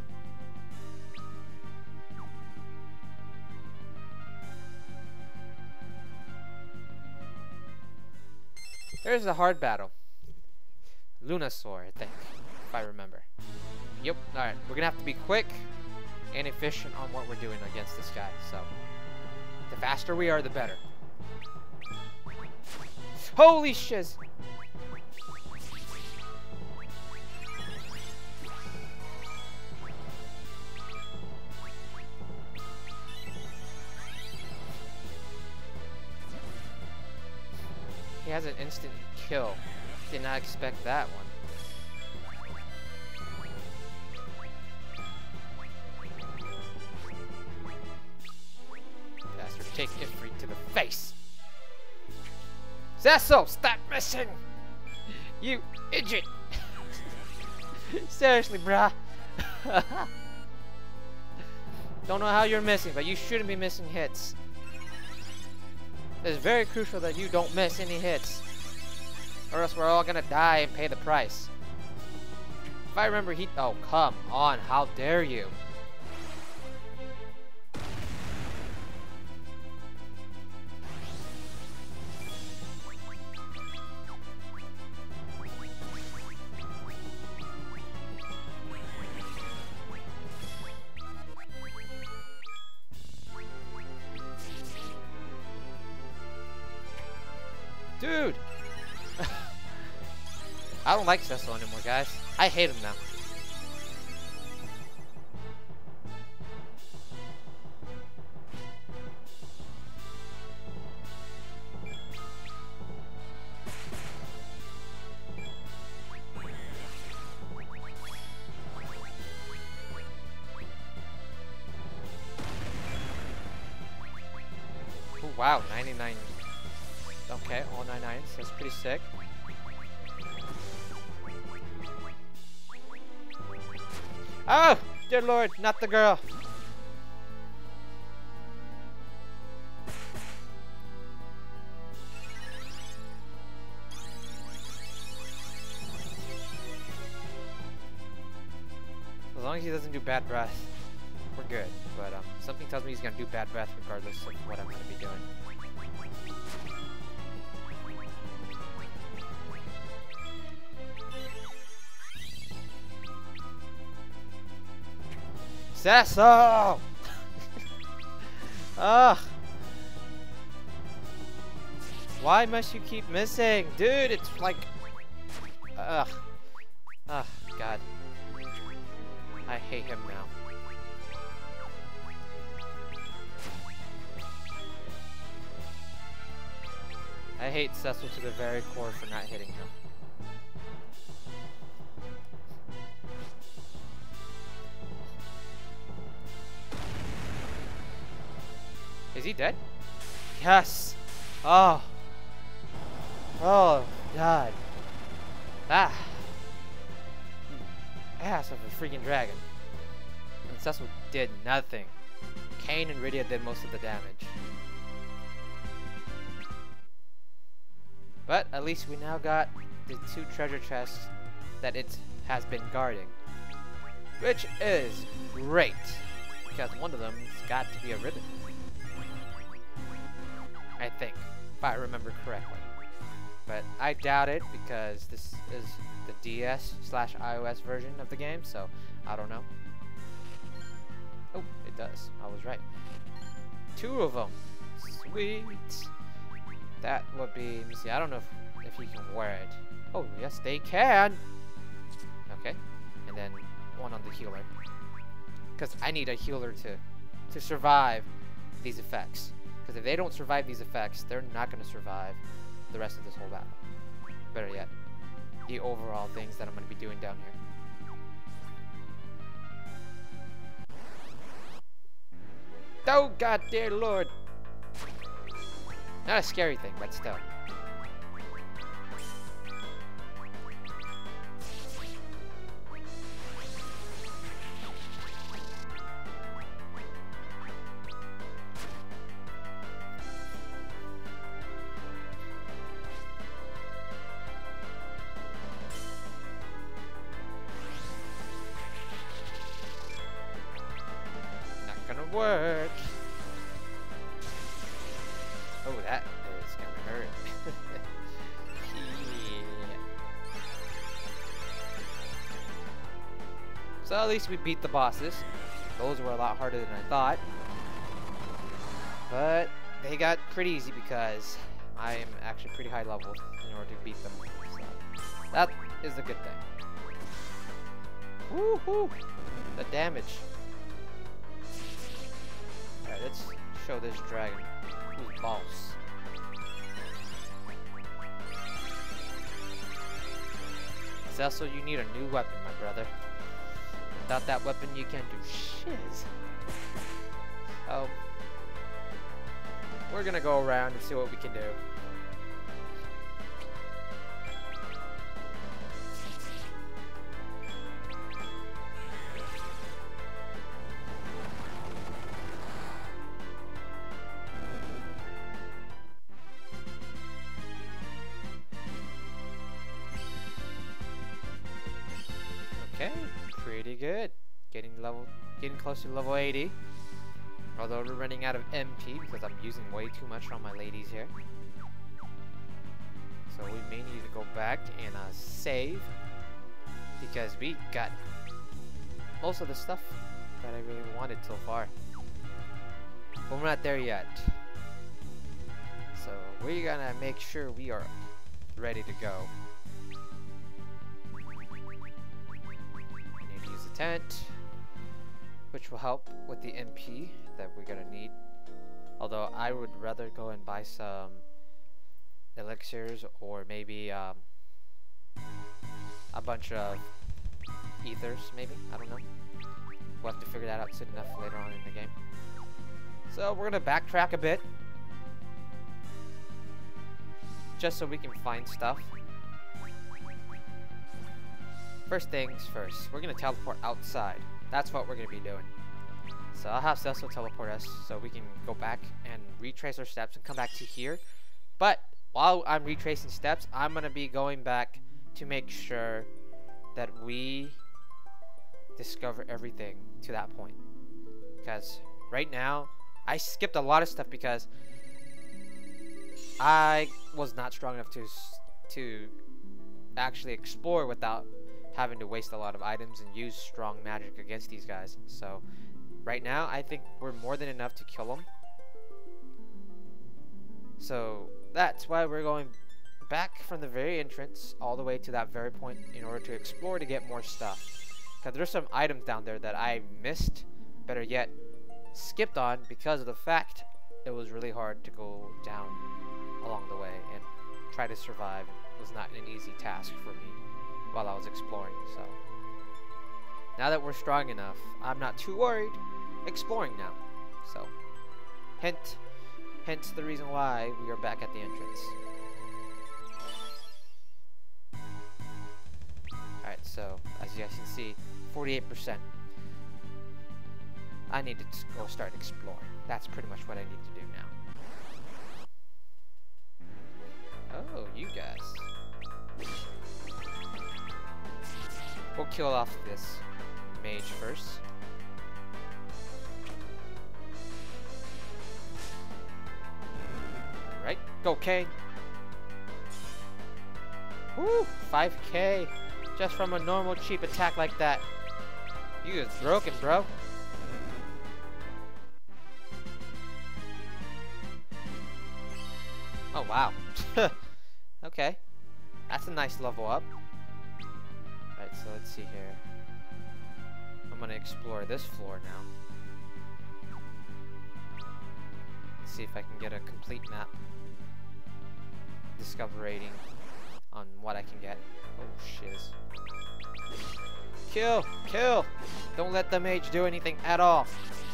There's a hard battle. Lunasaur, I think, if I remember. Yep. Alright, we're gonna have to be quick and efficient on what we're doing against this guy, so the faster we are, the better. Holy shiz! He has an instant kill. Did not expect that one. Bastard, take Ifrit to the face! Cecil, stop missing! You idiot! Seriously, bruh. Don't know how you're missing, but you shouldn't be missing hits. It's very crucial that you don't miss any hits, or else we're all gonna die and pay the price. If I remember, he- oh, come on, how dare you? Dude! I don't like Cecil anymore, guys. I hate him now. Oh, wow, ninety-nine. Okay, all nine nines. That's pretty sick. Oh, dear lord, not the girl. As long as he doesn't do bad breath, we're good. But um, something tells me he's gonna do bad breath regardless of what I'm gonna be doing. Cecil! Ugh. Why must you keep missing? Dude, it's like... Ugh. Ugh, God. I hate him now. I hate Cecil to the very core for not hitting him. Is he dead? Yes! Oh! Oh, God. Ah! Ass of a freaking dragon. And Cecil did nothing. Kane and Rydia did most of the damage. But at least we now got the two treasure chests that it has been guarding. Which is great. Because one of them's got to be a ribbon. I think, if I remember correctly. But I doubt it because this is the D S slash iOS version of the game, so I don't know. Oh, it does. I was right. Two of them. Sweet. That would be, let me see, I don't know if, if you can wear it. Oh, yes, they can. Okay. And then one on the healer. Because I need a healer to, to survive these effects. Because if they don't survive these effects, they're not going to survive the rest of this whole battle. Better yet, the overall things that I'm going to be doing down here. Oh, God dear Lord! Not a scary thing, but still. work. Oh, that is gonna hurt. Yeah. So at least we beat the bosses. Those were a lot harder than I thought. But they got pretty easy because I am actually pretty high level in order to beat them. So that is a good thing. Woohoo! The damage. Alright, let's show this dragon who's boss. Cecil, you need a new weapon, my brother. Without that weapon, you can't do shiz. So, we're gonna go around and see what we can do. Okay, pretty good. Getting level, getting close to level eighty. Although we're running out of M P because I'm using way too much on my ladies here. So we may need to go back and uh, save because we got most of the stuff that I really wanted so far. But we're not there yet. So we're gonna make sure we are ready to go. Tent, which will help with the M P that we're gonna need. Although I would rather go and buy some elixirs or maybe um, a bunch of ethers, maybe. I don't know. We'll have to figure that out soon enough later on in the game. So we're gonna backtrack a bit, just so we can find stuff. First things first, we're gonna teleport outside. That's what we're gonna be doing. So I'll have Cecil teleport us so we can go back and retrace our steps and come back to here. But while I'm retracing steps, I'm gonna be going back to make sure that we discover everything to that point. Because right now, I skipped a lot of stuff because I was not strong enough to to actually explore without having to waste a lot of items and use strong magic against these guys. So right now I think we're more than enough to kill them. So that's why we're going back from the very entrance all the way to that very point in order to explore to get more stuff. Because there's some items down there that I missed, better yet skipped on, because of the fact it was really hard to go down along the way and try to survive. It was not an easy task for me while I was exploring. So now that we're strong enough, I'm not too worried exploring now. So hint, hence the reason why we are back at the entrance. Alright, so as you guys can see, forty-eight percent. I need to go start exploring. That's pretty much what I need to do now. Oh, you guys. We'll kill off this mage first. Right, go K. Woo, five K just from a normal cheap attack like that. You is broken, bro. Oh wow. Okay, that's a nice level up. Alright, so let's see here. I'm gonna explore this floor now. Let's see if I can get a complete map. Discover rating on what I can get. Oh shiz. Kill! Kill! Don't let the mage do anything at all.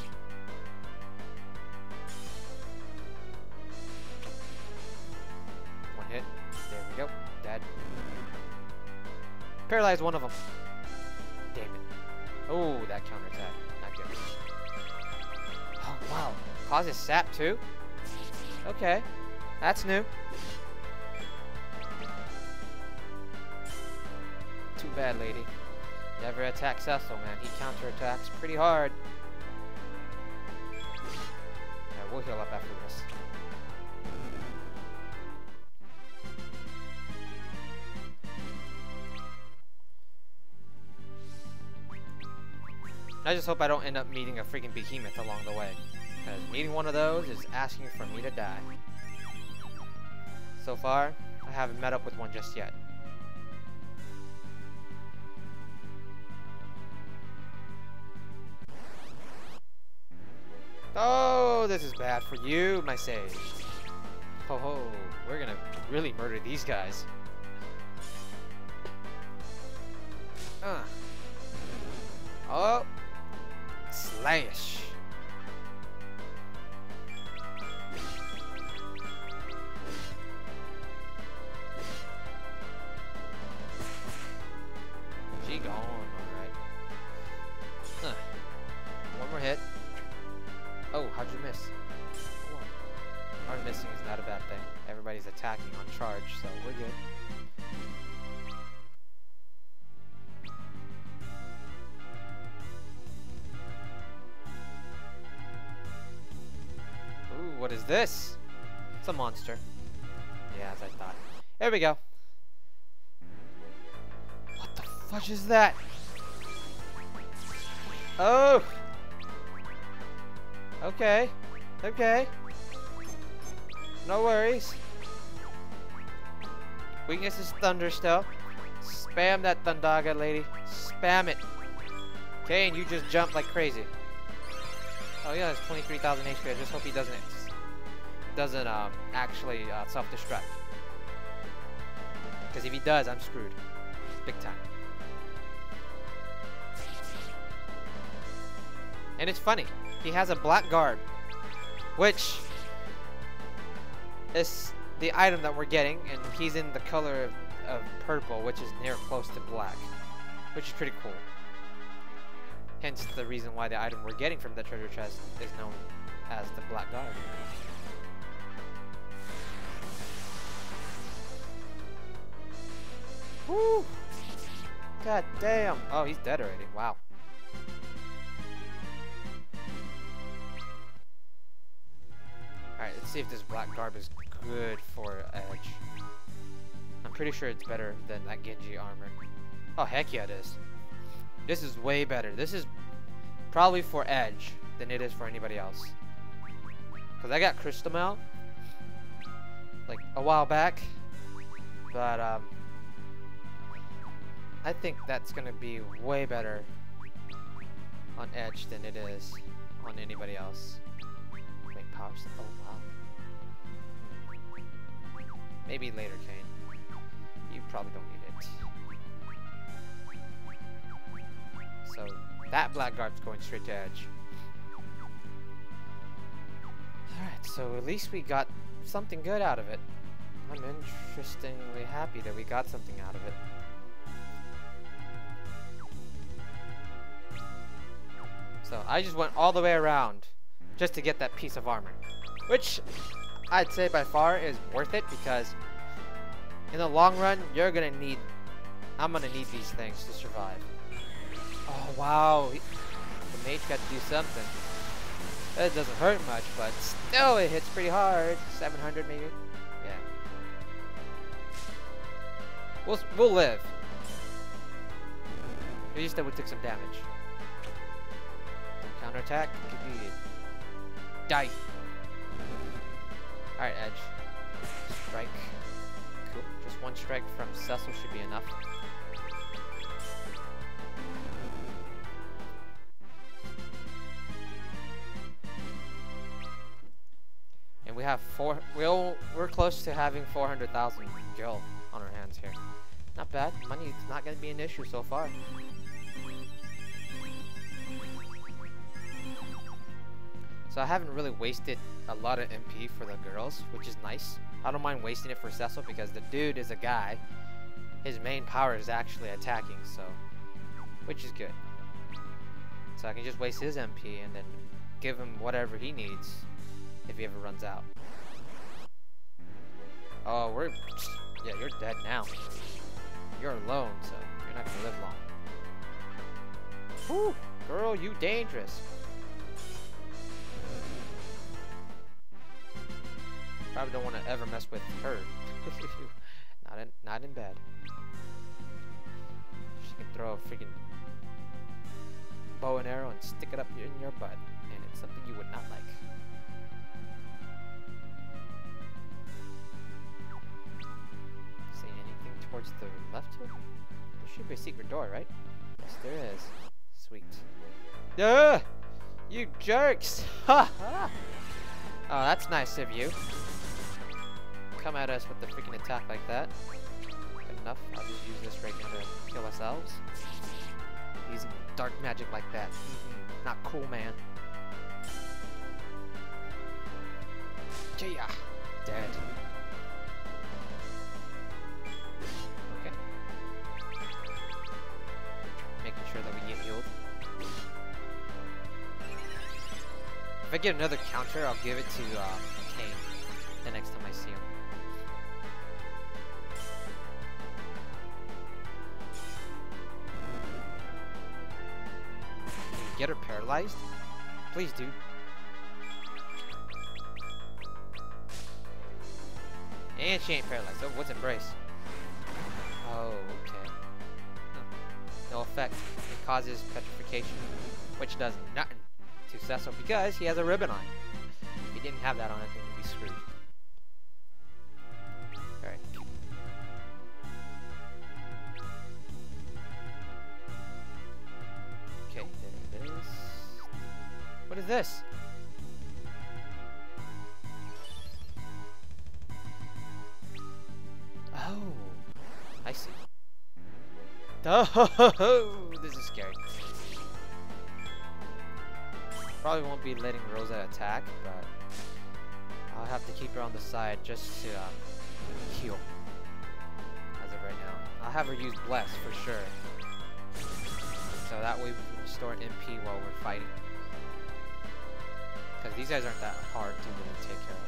One hit. There we go. Dead. Paralyze one of them. Damn it. Oh, that counterattack. Not good. Oh, wow. Causes sap too? Okay. That's new. Too bad, lady. Never attack Cecil, man. He counterattacks pretty hard. we'll heal up after this. I just hope I don't end up meeting a freaking behemoth along the way. Because meeting one of those is asking for me to die. So far, I haven't met up with one just yet. Oh, this is bad for you, my sage. Ho ho, we're gonna really murder these guys. Uh. Oh. Slash. She gone, alright. Huh. One more hit. Oh, how'd you miss? Oh. Our missing is not a bad thing. Everybody's attacking on charge, so we're good. Ooh, what is this? It's a monster. Yeah, as I thought. There we go. What the fudge is that? Oh! Okay. Okay. No worries. Weakness is thunder still. Spam that Thundaga lady. Spam it. Okay, and you just jump like crazy. Oh yeah, it's twenty-three thousand H P. I just hope he doesn't doesn't um actually uh, self-destruct. Because if he does, I'm screwed. Big time. And it's funny. He has a black guard, which is the item that we're getting, and he's in the color of, of purple, which is near close to black, which is pretty cool. Hence the reason why the item we're getting from the treasure chest is known as the Black Guard. Woo! God damn! Oh, he's dead already. Wow. Alright, let's see if this Black Garb is good for Edge. I'm pretty sure it's better than that Genji armor. Oh, heck yeah, it is. This is way better. This is probably for Edge than it is for anybody else. Because I got Crystal Mail like a while back. But um, I think that's going to be way better on Edge than it is on anybody else. Wait, power step? Oh, wow. Maybe later, Kane. You probably don't need it. So that Black Guard's going straight to Edge. Alright, so at least we got something good out of it. I'm interestingly happy that we got something out of it. So I just went all the way around just to get that piece of armor. Which I'd say by far is worth it, because in the long run, you're gonna need, I'm gonna need these things to survive. Oh wow, the mage got to do something. That doesn't hurt much, but still it hits pretty hard. seven hundred maybe? Yeah. We'll, we'll live. At least that we took some damage. Counterattack, could be die. Alright, Edge. Strike. Cool. Just one strike from Cecil should be enough. And we have four. We'll, we're close to having four hundred thousand gil on our hands here. Not bad. Money is not going to be an issue so far. So I haven't really wasted a lot of M P for the girls, which is nice. I don't mind wasting it for Cecil because the dude is a guy. His main power is actually attacking, so which is good. So I can just waste his M P and then give him whatever he needs if he ever runs out. Oh, we're yeah, you're dead now. You're alone, so you're not gonna live long. Whew, girl, you dangerous. Probably don't want to ever mess with her. not in, not in bed. She can throw a freaking bow and arrow and stick it up in your butt, and it's something you would not like. See anything towards the left here? There should be a secret door, right? Yes, there is. Sweet. Ugh! You jerks! Ha ha! Oh, that's nice of you. Come at us with the freaking attack like that. Good enough. I'll just use this right now to kill ourselves. Using dark magic like that. Mm-hmm. Not cool, man. Jaya! Dead. Okay. Making sure that we get healed. If I get another counter, I'll give it to uh, Kane the next time I see him. Can you get her paralyzed? Please do. And she ain't paralyzed. Oh, what's embrace? Oh, okay. Huh. No effect. It causes petrification, which does nothing to Cecil because he has a ribbon on. If he didn't have that on, I think he'd be screwed. Alright. Okay, there it is. What is this? Oh, I see. Oh, this is scary. Probably won't be letting Rosa attack, but I'll have to keep her on the side just to um, heal. As of right now, I'll have her use Bless for sure, so that way we can restore M P while we're fighting. Because these guys aren't that hard to really take care of.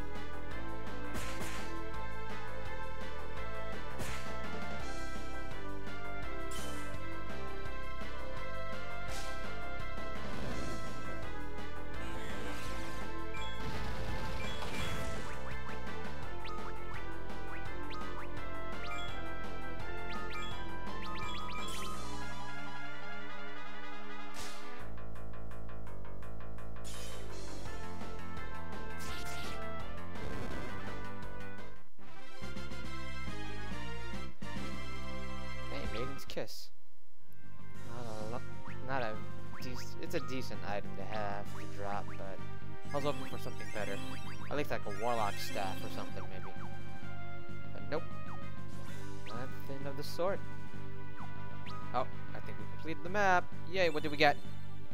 Kiss. Not a, not a dec it's a decent item to have to drop, but I was hoping for something better. At least like a warlock staff or something, maybe. But nope. Nothing of the sort. Oh, I think we completed the map. Yay, what did we get?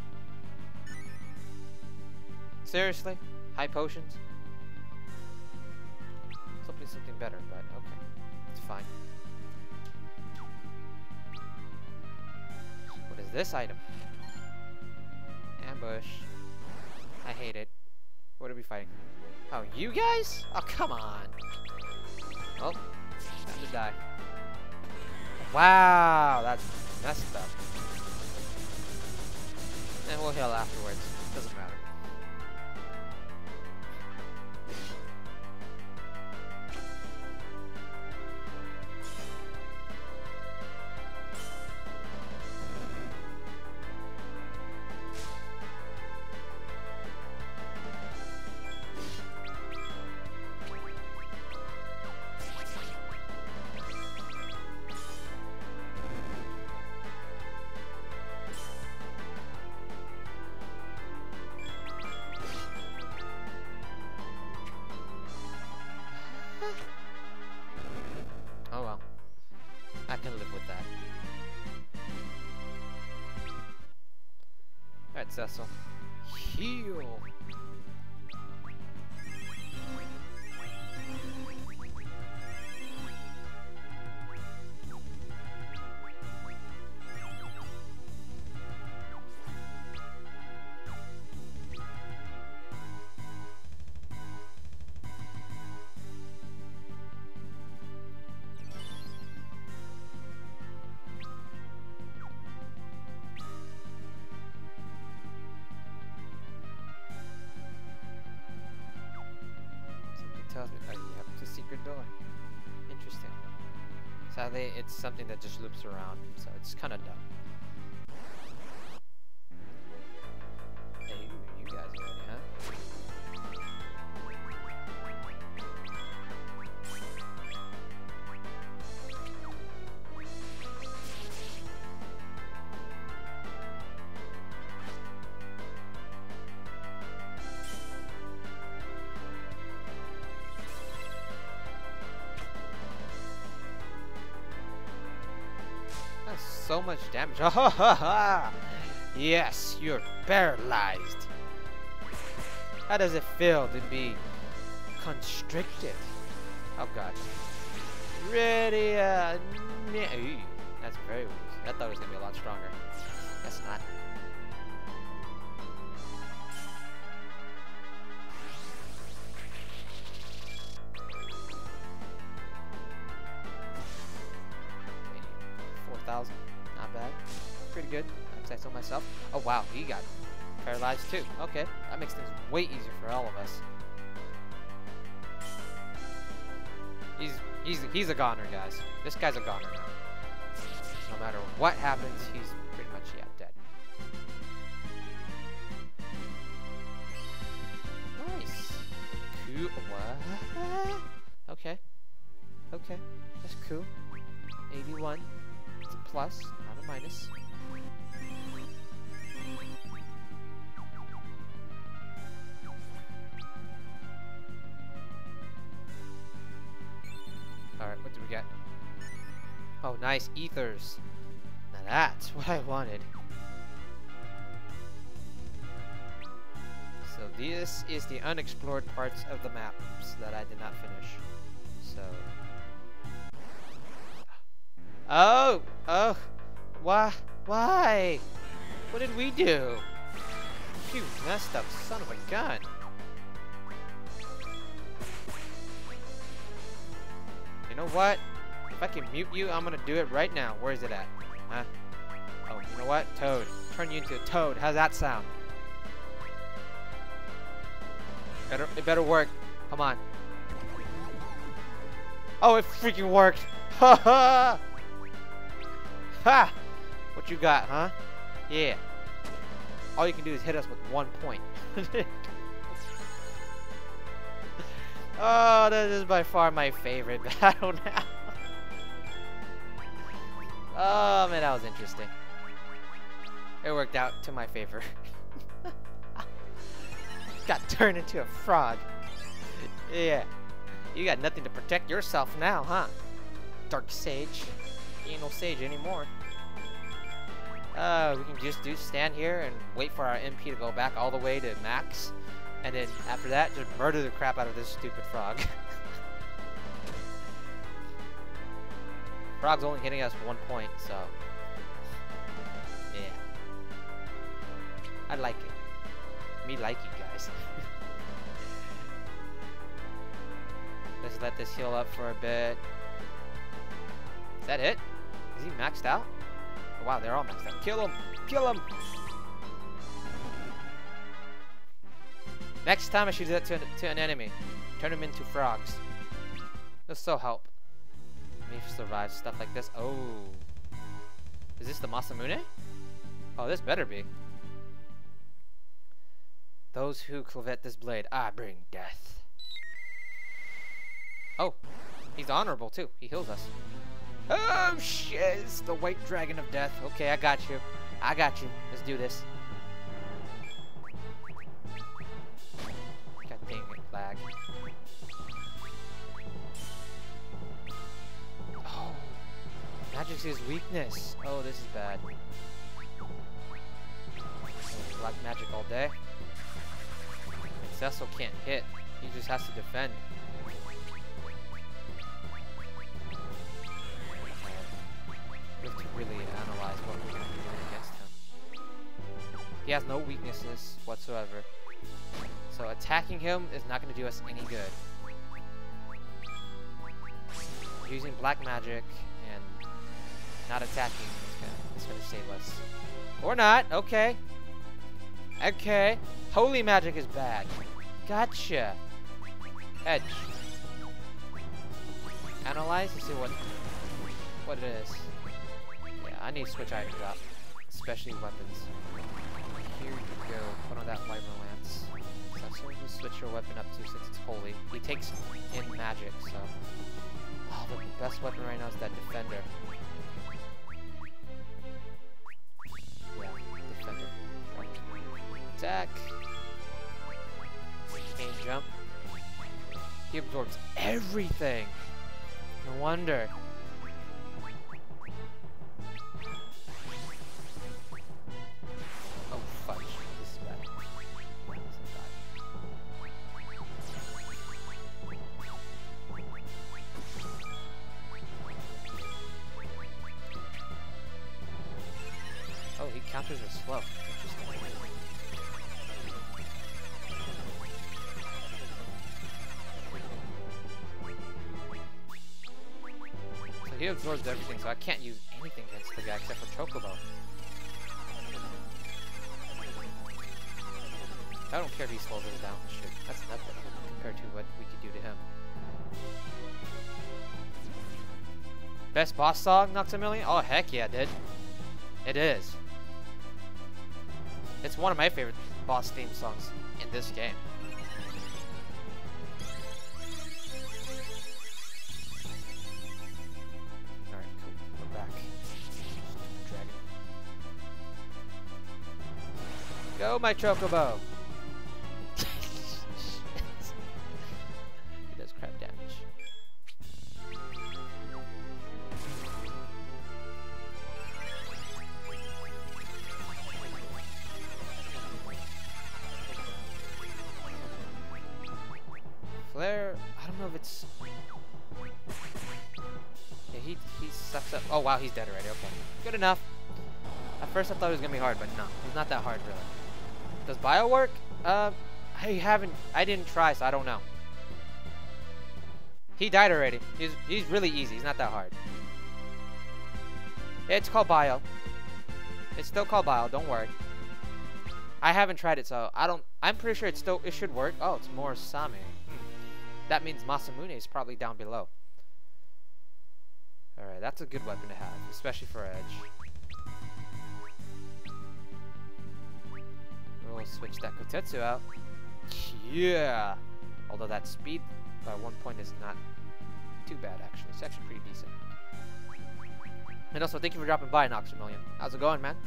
Seriously? High potions? Hopefully something better, but okay. It's fine. What is this item? Ambush. I hate it. What are we fighting? Oh, you guys? Oh, come on. Oh, time to die. Wow, that's messed up. And we'll heal afterwards. Doesn't matter. Oh well. I can live with that. Alright, Cecil. Heal! Uh, yep, it's a secret door. Interesting. Sadly, it's something that just loops around, so it's kind of dumb. Hey, you guys are ready, huh? So much damage. Yes, you're paralyzed. How does it feel to be constricted? Oh god. Ready? Uh, Ooh, that's very weak. I thought it was gonna be a lot stronger. Guess not. four thousand. Not bad. Pretty good. I'd say so myself. Oh wow, he got paralyzed too. Okay, that makes things way easier for all of us. He's he's he's a goner, guys. This guy's a goner now. No matter what happens, he's pretty much yeah dead. Nice. Cool. What? Okay. Okay. That's cool. eighty-one. It's a plus, not a minus. Alright, what do we get? Oh, nice ethers. Now that's what I wanted. So this is the unexplored parts of the maps that I did not finish. So... Oh! Oh! Why? Why? What did we do? You messed up son of a gun. You know what? If I can mute you, I'm gonna do it right now. Where is it at? Huh? Oh, you know what? Toad. Turn you into a toad. How's that sound? Better, it better work. Come on. Oh, it freaking worked. Ha ha! Ha! What you got, huh? Yeah. All you can do is hit us with one point. Oh, this is by far my favorite battle now. Oh man, that was interesting. It worked out to my favor. Got turned into a frog. Yeah. You got nothing to protect yourself now, huh? Dark Sage. You ain't no sage anymore. Uh, we can just do stand here and wait for our M P to go back all the way to max. And then after that, just murder the crap out of this stupid frog. Frog's only hitting us one point, so... yeah. I like it. Me like it, guys. Let's let this heal up for a bit. Is that it? Is he maxed out? Oh, wow, they're all maxed out. Kill him! Kill him! Next time I should do that to an, to an enemy. Turn them into frogs. This so help. Me survive stuff like this. Oh. Is this the Masamune? Oh, this better be. Those who covet this blade, I bring death. Oh. He's honorable too. He heals us. Oh shit, it's the white dragon of death. Okay, I got you. I got you. Let's do this. God dang it, lag. Oh, magic's his weakness. Oh, this is bad. Black magic all day. Cecil can't hit. He just has to defend. We have to really analyze what we're going to do against him. He has no weaknesses whatsoever. So attacking him is not going to do us any good. Using black magic and not attacking is going to save us. Or not. Okay. Okay. Holy magic is bad. Gotcha. Edge. analyze to see what what it is. Yeah, I need to switch items out, especially weapons. Here you go. Put on that wyvern lance. So that's what you switch your weapon up to since it's holy. He takes in magic, so. Oh, the best weapon right now is that defender. Yeah, defender. Attack. Chain jump. He absorbs everything. No wonder. Oh fudge! This is bad. This is bad. Oh, he counters are slow. Interesting. So he absorbs everything, so I can't use anything against the guy except for Chocobo. I don't care if he slows us down. Shit, that's nothing compared to what we could do to him. Best boss song, Noxamillion? Oh, heck yeah, dude. It is. It's one of my favorite boss theme songs in this game. Alright, cool. We're back. Dragon. Go, my Chocobo! He does crap damage. Flare, I don't know if it's... Yeah, he, he sucks up. Oh wow, he's dead already, okay. Good enough. At first I thought it was gonna be hard, but no. It's not that hard, really. Does bio work? Uh, I haven't, I didn't try, so I don't know. He died already. He's, he's really easy, he's not that hard. It's called bio. It's still called bio, don't worry. I haven't tried it, so I don't, I'm pretty sure it's still, it should work. Oh, it's more Same. That means Masamune is probably down below. Alright, that's a good weapon to have, especially for edge. We'll switch that Kotetsu out. Yeah! Although that speed by one point is not too bad, actually. It's actually pretty decent. And also, thank you for dropping by, Noxamillion. How's it going, man?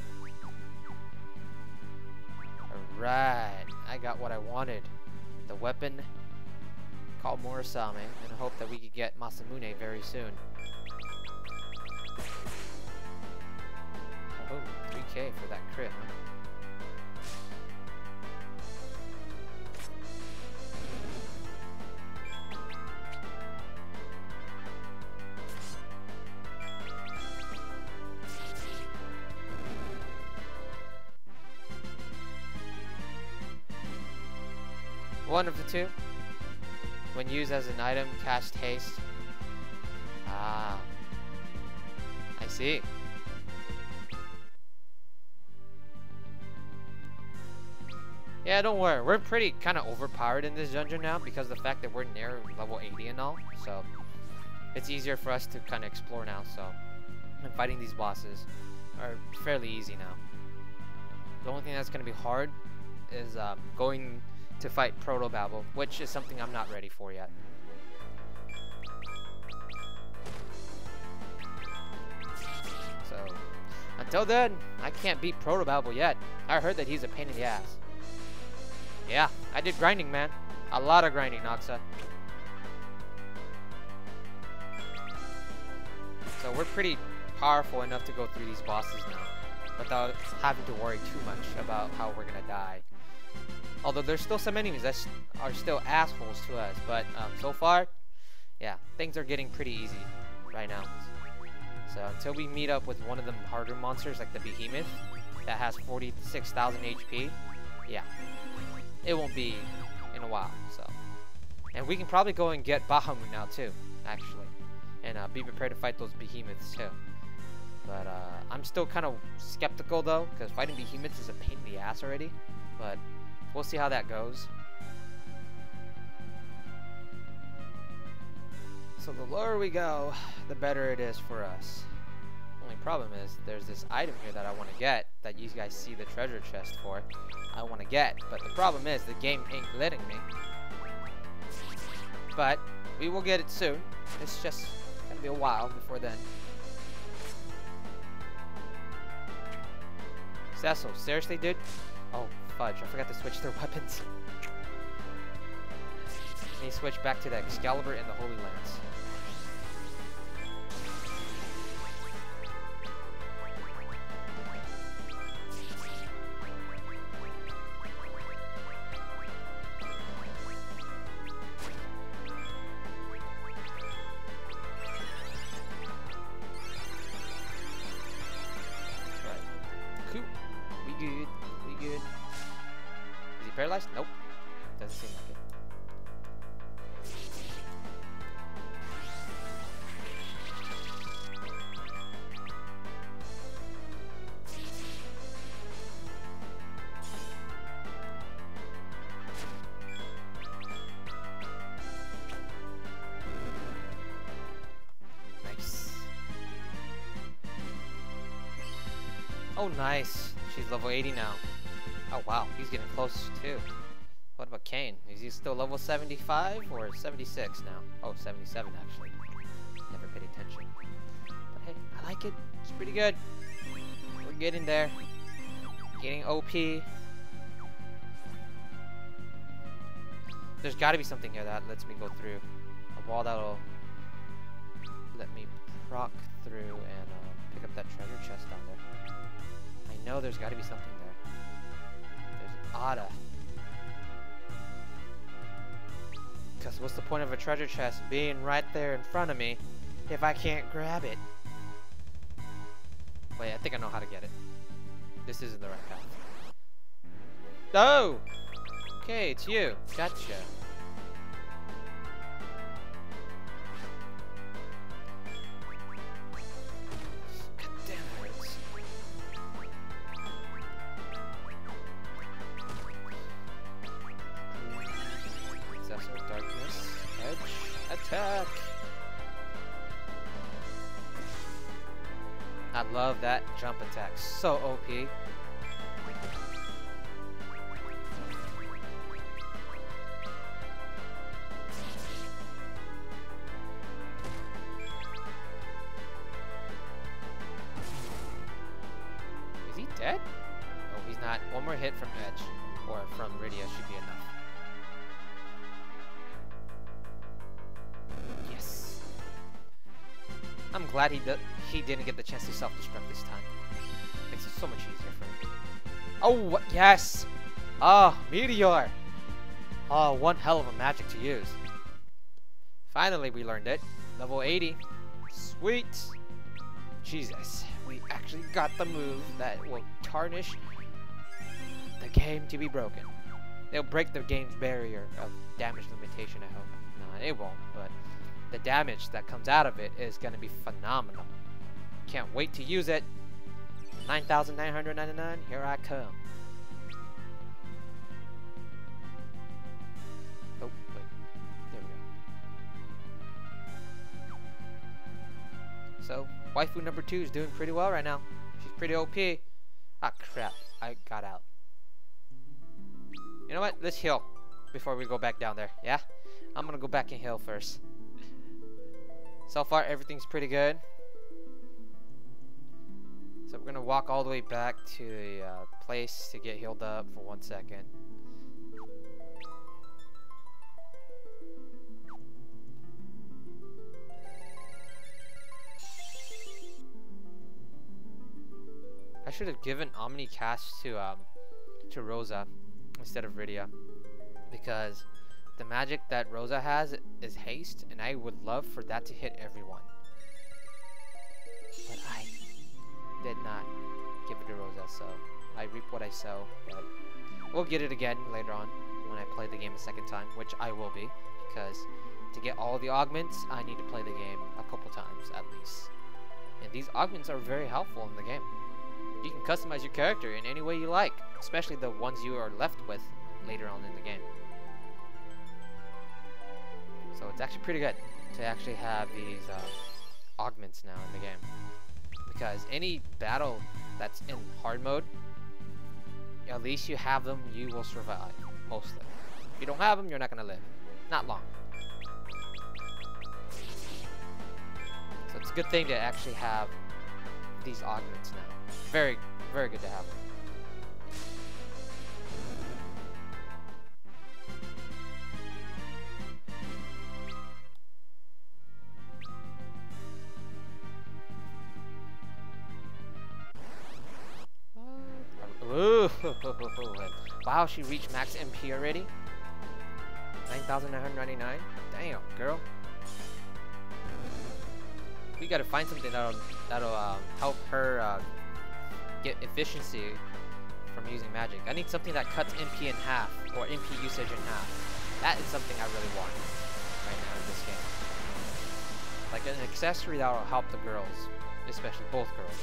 Alright, I got what I wanted. The weapon called Morasame, and I hope that we could get Masamune very soon. Oh, three K for that crit, huh? One of the two. When used as an item, cast haste. Ah. I see. Yeah, don't worry. We're pretty kind of overpowered in this dungeon now because of the fact that we're near level eighty and all. So, it's easier for us to kind of explore now. So, and fighting these bosses are fairly easy now. The only thing that's going to be hard is um, going to fight Proto-Babel, which is something I'm not ready for yet. So, until then, I can't beat Proto-Babel yet. I heard that he's a pain in the ass. Yeah, I did grinding, man. A lot of grinding, Noxa. So we're pretty powerful enough to go through these bosses now without having to worry too much about how we're gonna die. Although there's still some enemies that are still assholes to us, but um, so far, yeah, things are getting pretty easy right now. So until we meet up with one of them harder monsters like the Behemoth that has forty-six thousand H P, yeah, it won't be in a while. So, and we can probably go and get Bahamut now too, actually, and uh, be prepared to fight those Behemoths too. But uh, I'm still kind of skeptical though, because fighting Behemoths is a pain in the ass already. But we'll see how that goes. So the lower we go, the better it is for us. Only problem is, there's this item here that I want to get, that you guys see the treasure chest for. I want to get, but the problem is, the game ain't letting me. But, we will get it soon. It's just gonna be a while before then. Cecil, seriously, dude? Oh, fudge, I forgot to switch their weapons. Let me switch back to the Excalibur and the Holy Lance. Good, we good. Is he paralyzed? Nope. Doesn't seem like it. Nice. Oh, nice. She's level eighty now. Oh wow, he's getting close too. What about Kane? Is he still level seventy-five or seventy-six now? Oh, seventy-seven actually. Never paid attention. But hey, I like it. It's pretty good. We're getting there. Getting O P. There's gotta be something here that lets me go through. A wall that'll let me proc through and uh, pick up that treasure chest down there. I know there's got to be something there. There's oughta. Because what's the point of a treasure chest being right there in front of me if I can't grab it? Wait, I think I know how to get it. This isn't the right path. Oh! Okay, it's you. Gotcha. Attack! I love that jump attack. So O P. Is he dead? Oh, he's not. One more hit from Edge or from Rydia should be enough. I'm glad he did, he didn't get the chance to self-destruct this time. Makes it so much easier for me. Oh, yes! Oh, Meteor! Oh, one hell of a magic to use. Finally, we learned it. Level eighty. Sweet! Jesus, we actually got the move that will tarnish the game to be broken. It'll break the game's barrier of damage limitation, I hope. No, it won't, but the damage that comes out of it is going to be phenomenal. Can't wait to use it. nine thousand nine hundred ninety-nine, here I come. Oh, wait. There we go. So, waifu number two is doing pretty well right now. She's pretty O P. Ah, crap. I got out. You know what? Let's heal before we go back down there. Yeah? I'm going to go back and heal first. So far, everything's pretty good. So we're gonna walk all the way back to the uh, place to get healed up for one second. I should have given Omni Cast to um to Rosa instead of Rydia, because the magic that Rosa has is haste, and I would love for that to hit everyone. But I did not give it to Rosa, so I reap what I sow. But we'll get it again later on when I play the game a second time, which I will be, because to get all the augments, I need to play the game a couple times at least. And these augments are very helpful in the game. You can customize your character in any way you like, especially the ones you are left with later on in the game. So it's actually pretty good. to actually have these uh, augments now in the game. Because any battle that's in hard mode, at least you have them, you will survive, mostly. If you don't have them, you're not gonna live. Not long. So it's a good thing to actually have these augments now. Very, very good to have them. Ooh, wow, she reached max M P already? nine thousand nine hundred ninety-nine? Damn, girl. We gotta find something that'll, that'll um, help her uh, get efficiency from using magic. I need something that cuts M P in half, or M P usage in half. That is something I really want right now in this game. Like an accessory that will help the girls, especially both girls.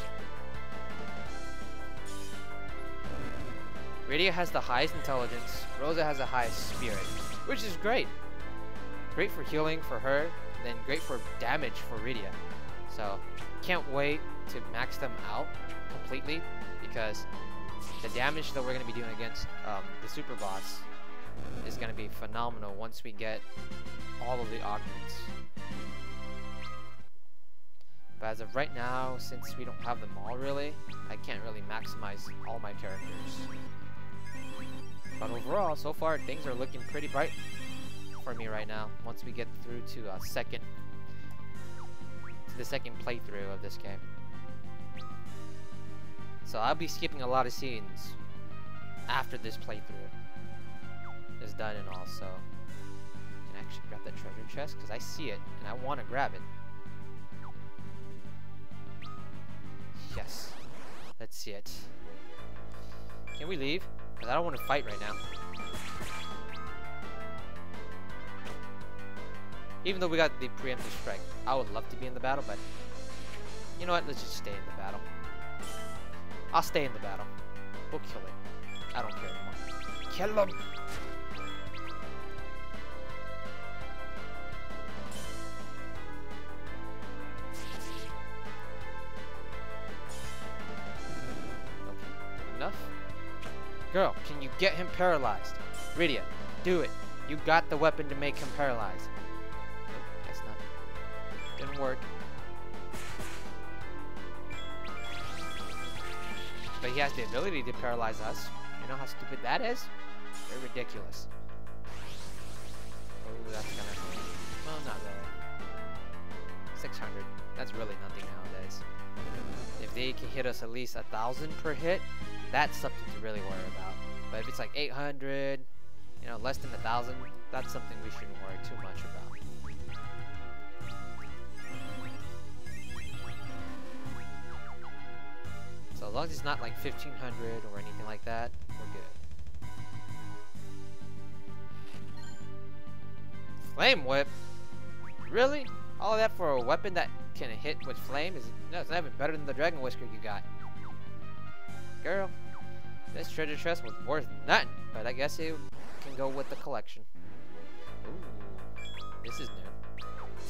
Rydia has the highest intelligence, Rosa has the highest spirit, which is great. Great for healing for her, then great for damage for Rydia. So, can't wait to max them out completely, because the damage that we're going to be doing against um, the super boss is going to be phenomenal once we get all of the augments. But as of right now, since we don't have them all really, I can't really maximize all my characters. But overall, so far, things are looking pretty bright for me right now. Once we get through to a second, to the second playthrough of this game. So I'll be skipping a lot of scenes after this playthrough is done and all. So I can actually grab that treasure chest because I see it and I want to grab it. Yes, let's see it. Can we leave? Because I don't want to fight right now. Even though we got the preemptive strike, I would love to be in the battle, but you know what? Let's just stay in the battle. I'll stay in the battle. We'll kill it. I don't care anymore. Kill him! Okay, enough. Girl, can you get him paralyzed? Rydia, do it. You got the weapon to make him paralyzed. Nope, that's not. Didn't work. But he has the ability to paralyze us. You know how stupid that is? They're ridiculous. Oh, that's gonna... Well, not really. six hundred. That's really nothing nowadays. If they can hit us at least a thousand per hit, that's something to really worry about. But if it's like eight hundred, you know, less than a thousand, that's something we shouldn't worry too much about. So as long as it's not like fifteen hundred or anything like that, we're good. Flame whip? Really? All of that for a weapon that can hit with flame? Is it, no, it's not even better than the dragon whisker you got. Girl, this treasure chest was worth nothing, but I guess it can go with the collection. Ooh, this is new.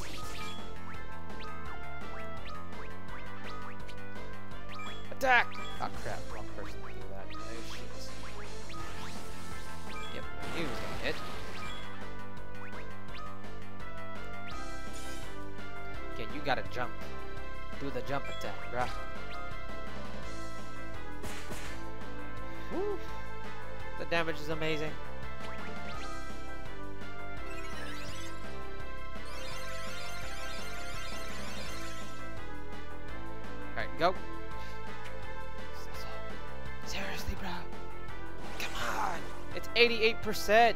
Attack! Oh crap, wrong person to do that. Oh shit. Yep, he was gonna hit. Okay, you gotta jump. Do the jump attack, bruh. Whew. The damage is amazing. Alright, go. Seriously, bro. Come on. It's eighty-eight percent.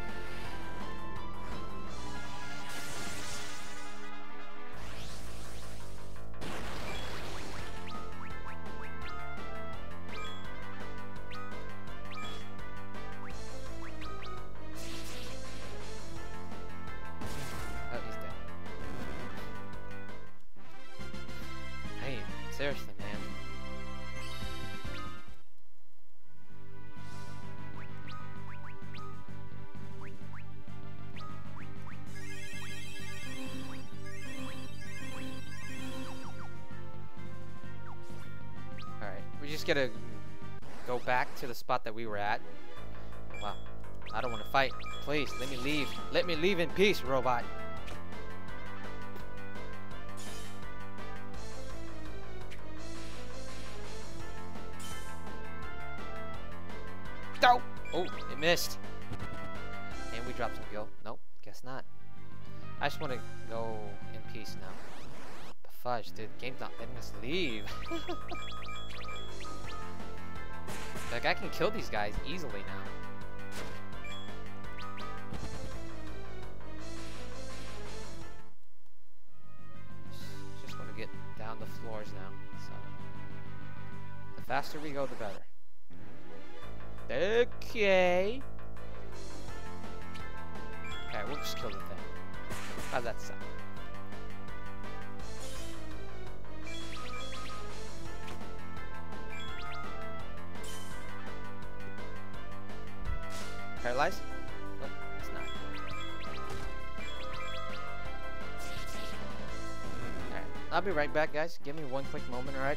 Seriously, man. just gotta go back to the spot that we were at. Wow. I don't want to fight. Please, let me leave. Let me leave in peace, robot. No! Oh, it missed. And we dropped some gil. Nope, guess not. I just want to go in peace now. But fudge, dude, game's not letting us leave. Like, I can kill these guys easily now. Just want to get down the floors now. So, the faster we go, the better. Okay. Okay, we'll just kill the thing. How's that sound? Paralyzed? Nope, it's not. Alright, I'll be right back, guys. Give me one quick moment, alright?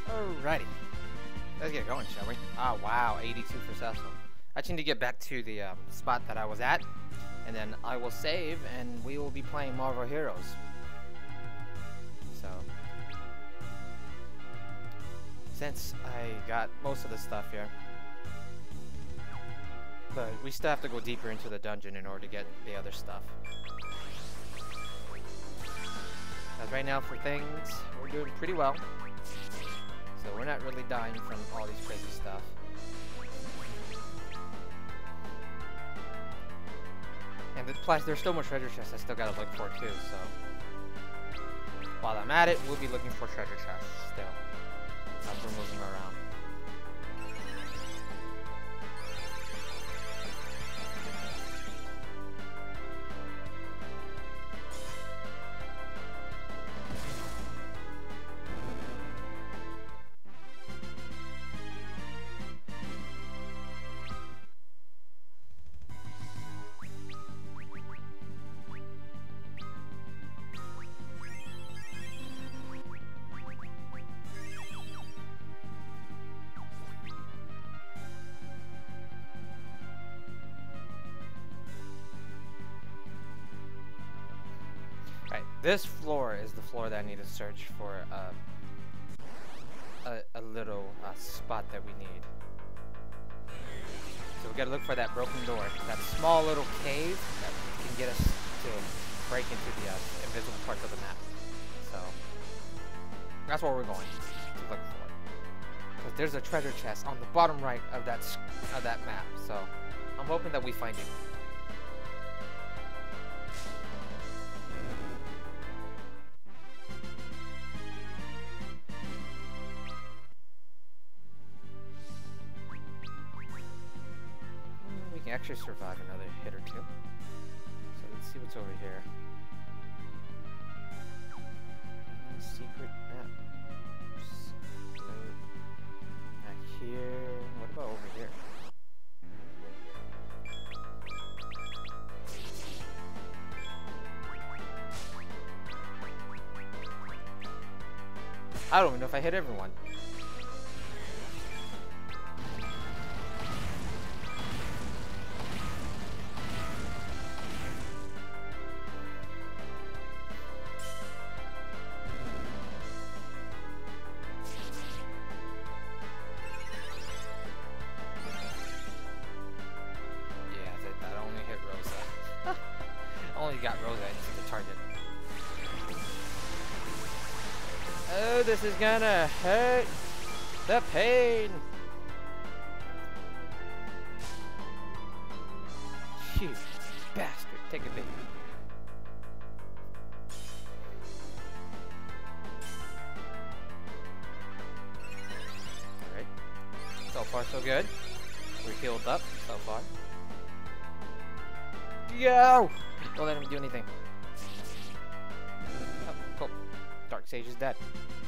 Alrighty. Let's get going, shall we? Ah, wow, eighty-two for Cecil. I just need to get back to the um, spot that I was at, and then I will save, and we will be playing Marvel Heroes. So, since I got most of the stuff here, but we still have to go deeper into the dungeon in order to get the other stuff. As right now for things, we're doing pretty well. So we're not really dying from all these crazy stuff. And the, plus, there's still more treasure chests I still gotta look for too, so... While I'm at it, we'll be looking for treasure chests still. As we're moving around. This floor is the floor that I need to search for uh, a, a little uh, spot that we need. So we gotta look for that broken door, that small little cave that can get us to break into the uh, invisible parts of the map. So that's where we're going to look for. Because there's a treasure chest on the bottom right of that of that map. So I'm hoping that we find it. Actually survive another hit or two. So let's see what's over here. Any secret map? Nope. Back here. What about over here? I don't even know if I hit everyone. Got Rosa into the target. Oh, this is gonna hurt. The pain. You bastard. Take a bit. Alright. So far, so good. We're healed up so far. Yo! Don't let him do anything. Oh, cool. Dark Sage is dead.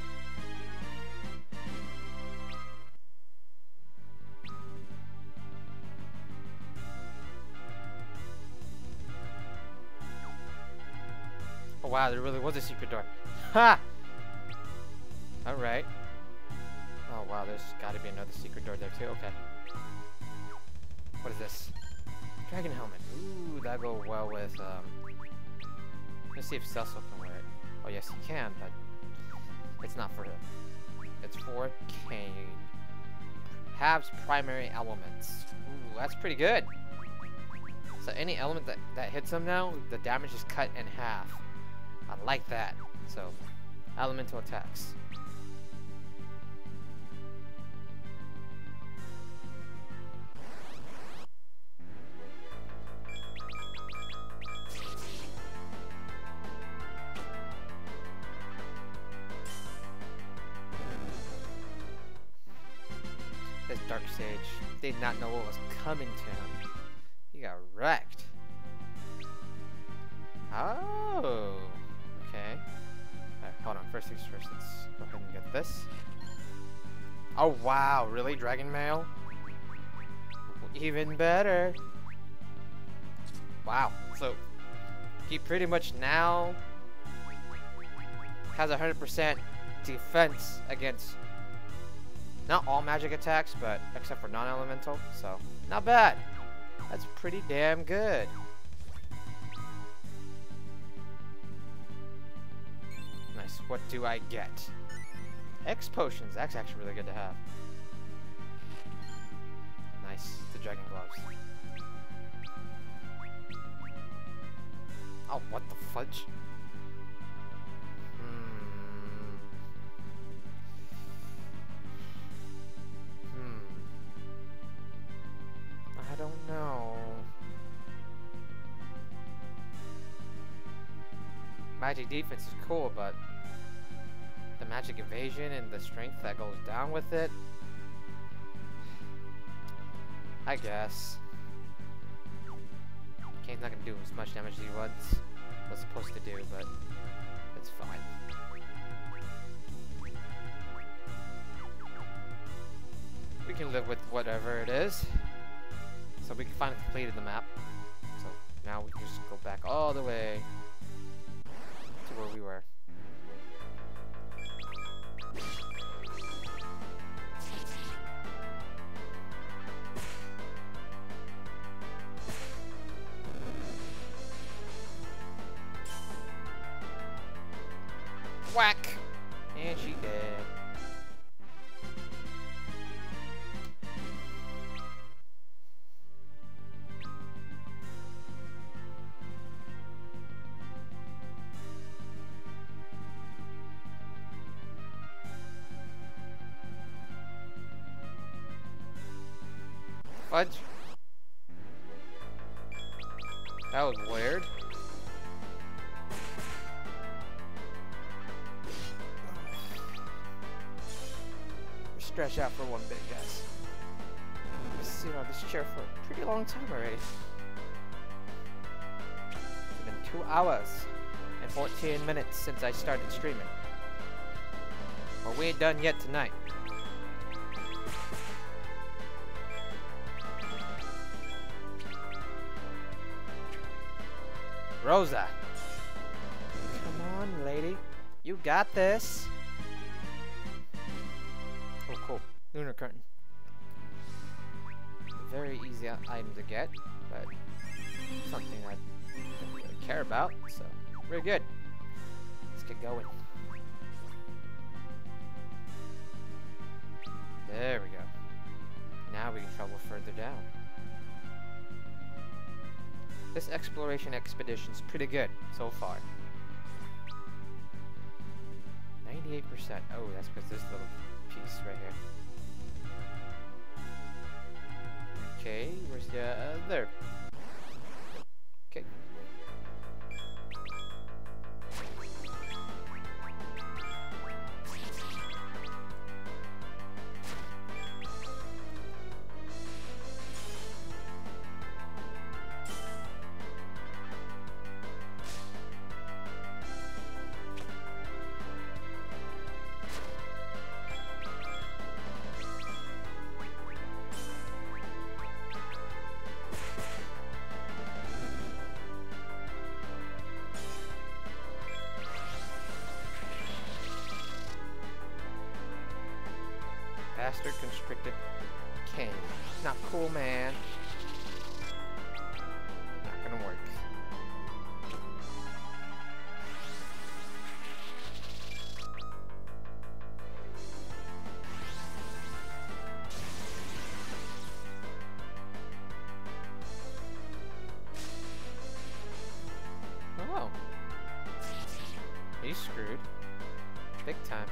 Oh wow, there really was a secret door. Ha! Alright. Oh wow, there's gotta be another secret door there too. Okay. What is this? Dragon helmet. Ooh, that'll go well with, um... let's see if Cecil can wear it. Oh, yes, he can, but it's not for him. It's for Kane. Halves primary elements. Ooh, that's pretty good. So any element that, that hits him now, the damage is cut in half. I like that. So, elemental attacks. This Dark Sage did not know what was coming to him. He got wrecked. Oh, okay. Alright, hold on. First things first, let's go ahead and get this. Oh wow, really? Dragon Mail? Even better. Wow, so he pretty much now has one hundred percent defense against Not all magic attacks, but except for non-elemental, so not bad. That's pretty damn good. Nice. What do I get? X potions. That's actually really good to have. Nice. The dragon gloves. Oh, what the fudge? Hmm. Hmm. I don't know. Magic defense is cool, but the magic evasion and the strength that goes down with it, I guess. Kane's not gonna do as much damage as he was, was supposed to do, but it's fine. We can live with whatever it is. So we can finally completed the map. So now we can just go back all the way to where we were. Whack! And she dead. Fudge. That was weird. Stretch out for one bit, guys. I've been sitting on this chair for a pretty long time already. It's been two hours and fourteen minutes since I started streaming. Well, we ain't done yet tonight. Rosa. Come on, lady. You got this. Oh, cool. Lunar curtain. A very easy item to get, but something I don't really care about, so very good. Let's get going. There we go. Now we can travel further down. This exploration expedition's pretty good so far. ninety-eight percent. Oh, that's because this little piece right here. Okay, where's the other? Okay. Bastard constricted cane. Not cool, man. Not gonna work. Oh. He's screwed. Big time.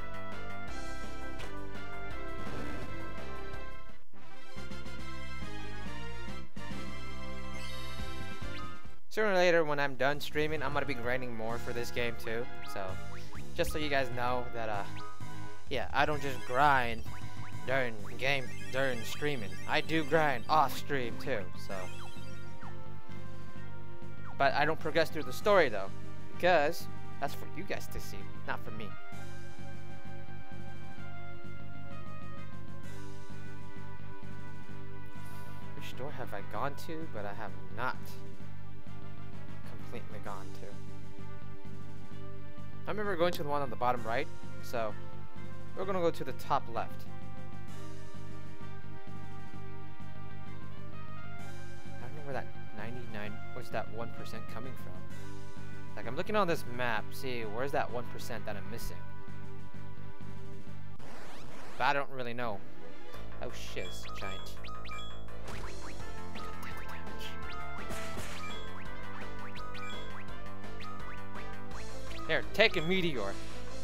Sooner or later, when I'm done streaming, I'm gonna be grinding more for this game too. So, just so you guys know that, uh, yeah, I don't just grind during game, during streaming. I do grind off stream too. So, but I don't progress through the story though, because that's for you guys to see, not for me. Which store have I gone to? But I have not completely gone to. I remember going to the one on the bottom right, so we're gonna go to the top left. where that ninety-nine, where's that one percent coming from? Like, I'm looking on this map, see, where's that one percent that I'm missing? But I don't really know. Oh shit, it's giant. Here, take a meteor.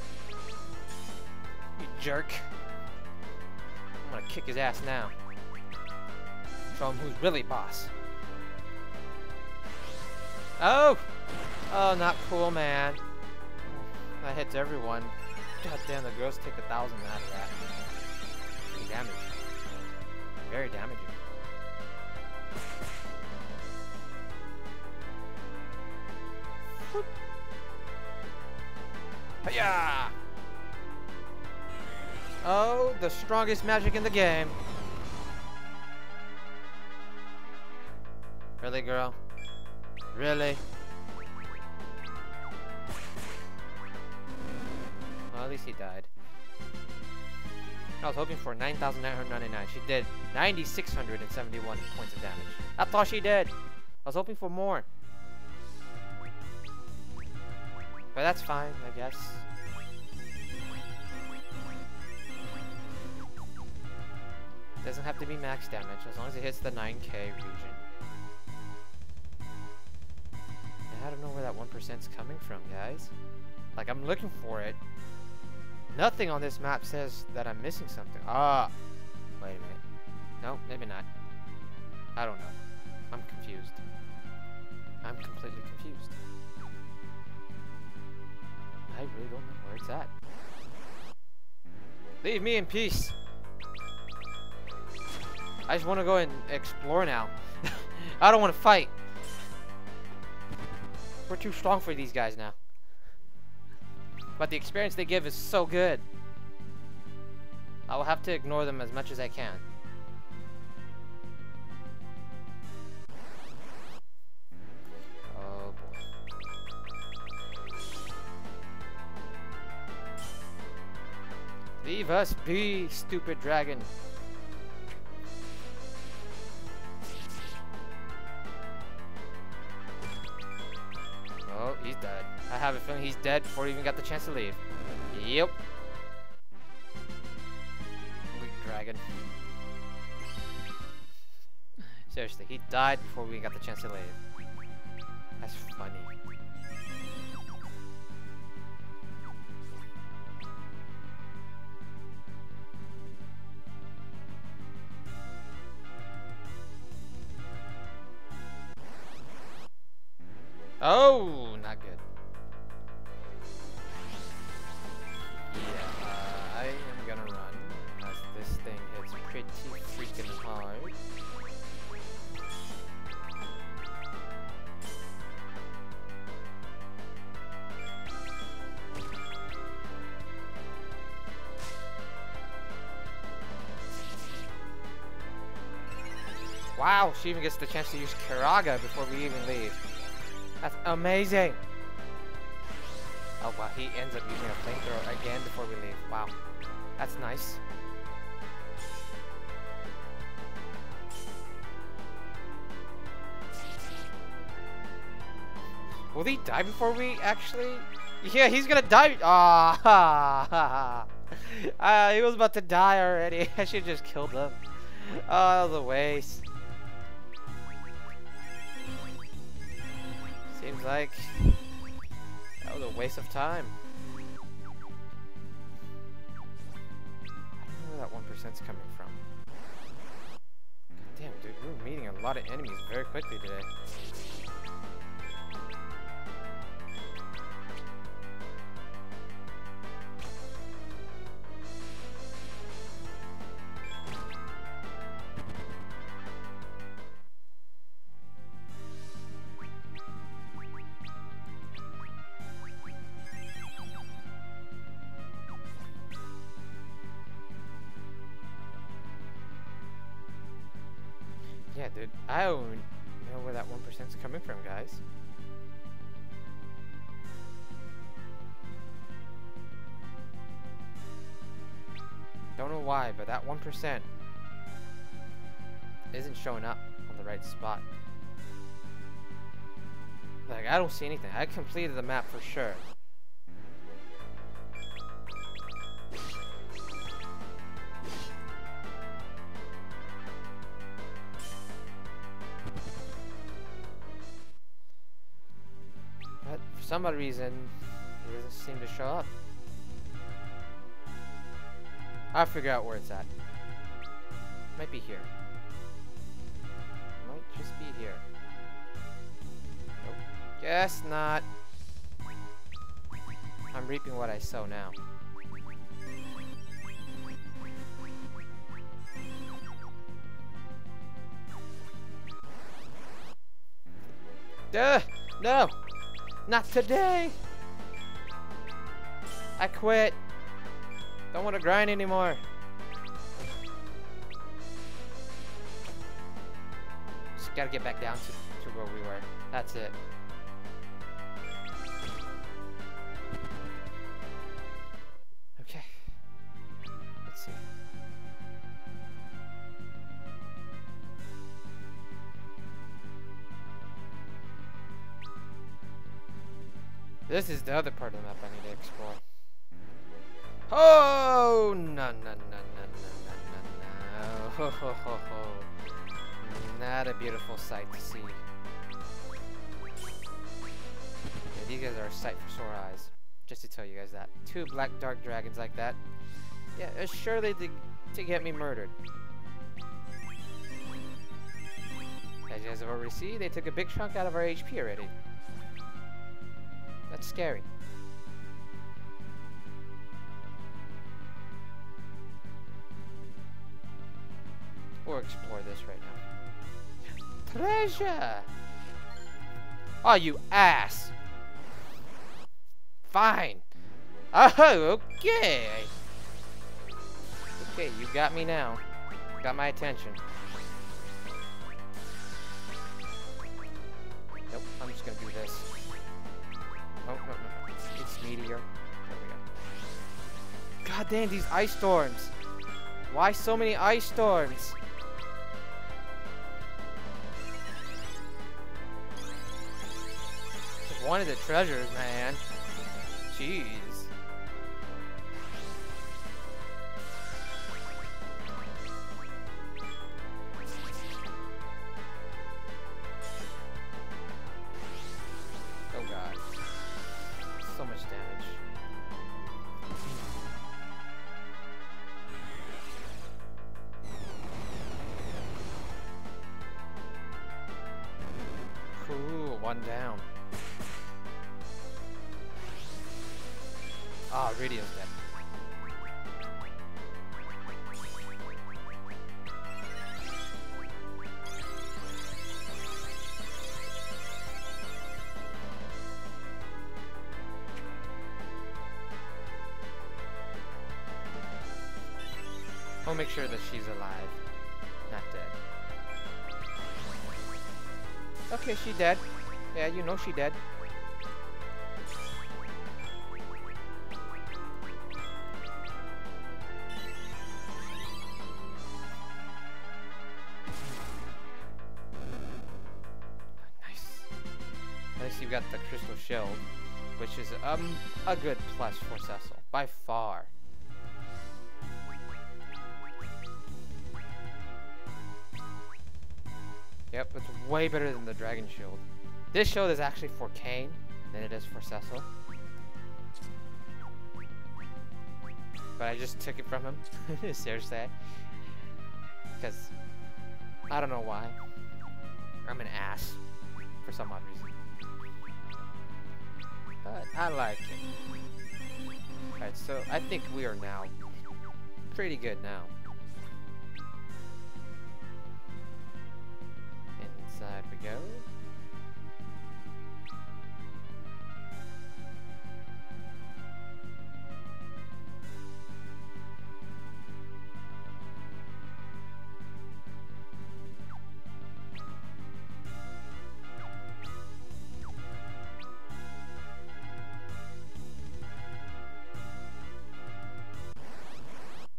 You jerk. I'm gonna kick his ass now. Show him who's really boss. Oh! Oh, not cool, man. That hits everyone. God damn, the girls take a thousand out of that. Pretty damaging. Very damaging. Whoop. Hiya! Oh, the strongest magic in the game. Really, girl? Really? Well, at least he died. I was hoping for nine thousand nine hundred ninety-nine. She did nine thousand six hundred seventy-one points of damage. That's all she did. I was hoping for more. But that's fine, I guess. Doesn't have to be max damage as long as it hits the nine K region. And I don't know where that one percent is coming from, guys. Like, I'm looking for it. Nothing on this map says that I'm missing something. Ah! Wait a minute. No, maybe not. I don't know. I'm confused. I'm completely confused. I really don't know where it's at. Leave me in peace. I just want to go and explore now. I don't want to fight. We're too strong for these guys now. But the experience they give is so good. I will have to ignore them as much as I can. Oh boy. Leave us be, stupid dragon. Oh, he's dead. I have a feeling he's dead before he even got the chance to leave. Yep. Weak dragon. Seriously, he died before we got the chance to leave. That's funny. Oh, not good. Yeah, uh, I am gonna run as this thing hits pretty freaking hard. Wow, she even gets the chance to use Kiraga before we even leave. That's amazing! Oh wow, he ends up using a flamethrower again before we leave. Wow. That's nice. Will he die before we actually... Yeah, he's gonna die! Ah, uh, he was about to die already. I should've just killed him. Oh, that was a waste. Seems like that was a waste of time. I don't know where that one percent's coming from. God damn, dude, we're meeting a lot of enemies very quickly today. Yeah, dude, I don't know where that one percent's coming from, guys. Don't know why, but that one percent isn't showing up on the right spot. Like, I don't see anything. I completed the map for sure. But for some odd reason, it doesn't seem to show up. I'll figure out where it's at. Might be here. Might just be here. Nope. Guess not. I'm reaping what I sow now. Duh! No! Not today! I quit! Don't want to grind anymore. Just gotta get back down to, to where we were. That's it. Okay. Let's see. This is the other part of the map I need to explore. Oh no no no no no no no! Ho ho ho ho! Not a beautiful sight to see. Yeah, these guys are a sight for sore eyes. Just to tell you guys that. Two black dark dragons like that. Yeah, it's surely to to get me murdered. As you guys have already seen, they took a big chunk out of our H P already. That's scary. Or explore this right now. Treasure! Oh, you ass! Fine! Oh, okay! Okay, you got me now. Got my attention. Nope, I'm just gonna do this. Oh, no, no, no. It's meteor. There we go. God damn, these ice storms! Why so many ice storms? One of the treasures, man. Jeez. Oh god. So much damage. Cool, one down. Ah, oh, radio's dead. I'll make sure that she's alive, not dead. Okay, she dead. Yeah, you know she dead. You've got the crystal shield, which is um a good plus for Cecil by far. Yep, it's way better than the dragon shield. This shield is actually for Kane than it is for Cecil, but I just took it from him. Seriously, because I don't know why. I'm an ass for some odd reason. But I like it. Alright, so I think we are now pretty good now. Inside we go.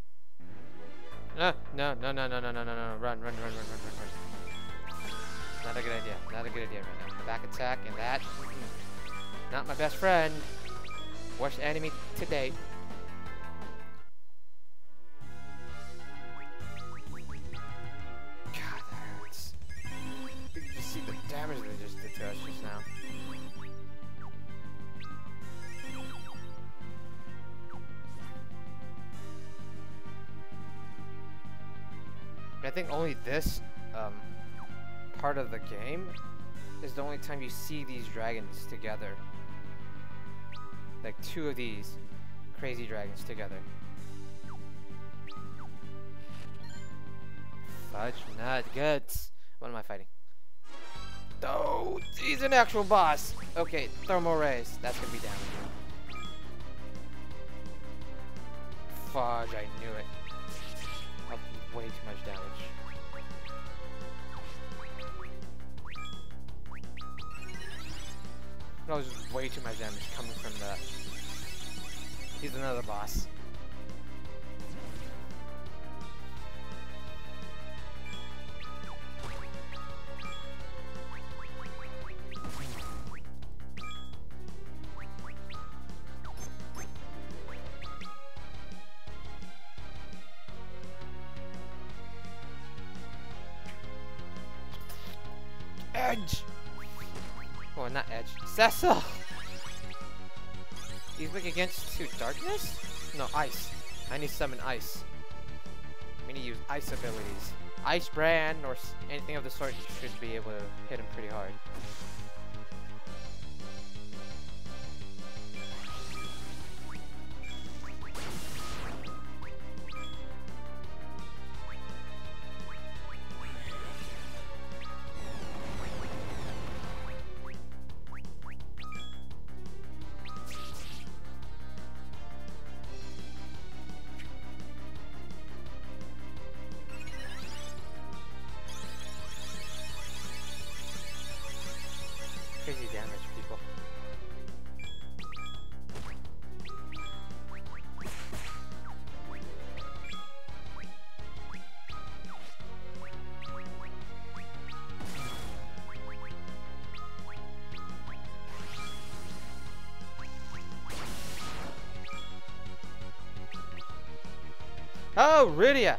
No, no, no, no, no, no, no, no, no, run, run, run, run, run, run, run. Not a good idea. Not a good idea right now. The back attack and that. Not my best friend. Worst enemy to date. God, that hurts. You can just see the damage they just did to us just now. I think only this um, part of the game is the only time you see these dragons together. Like two of these crazy dragons together. Fudge nut guts. What am I fighting? Oh, he's an actual boss. Okay, thermal rays. That's gonna be damaging. Fudge, I knew it. Way too much damage. That was just way too much damage coming from that. He's another boss. Edge! Oh, not Edge. Cecil! He's weak against to darkness? No, ice. I need to summon ice. We need to use ice abilities. Ice brand or anything of the sort should be able to hit him pretty hard. Crazy damage, people. Oh, Rydia!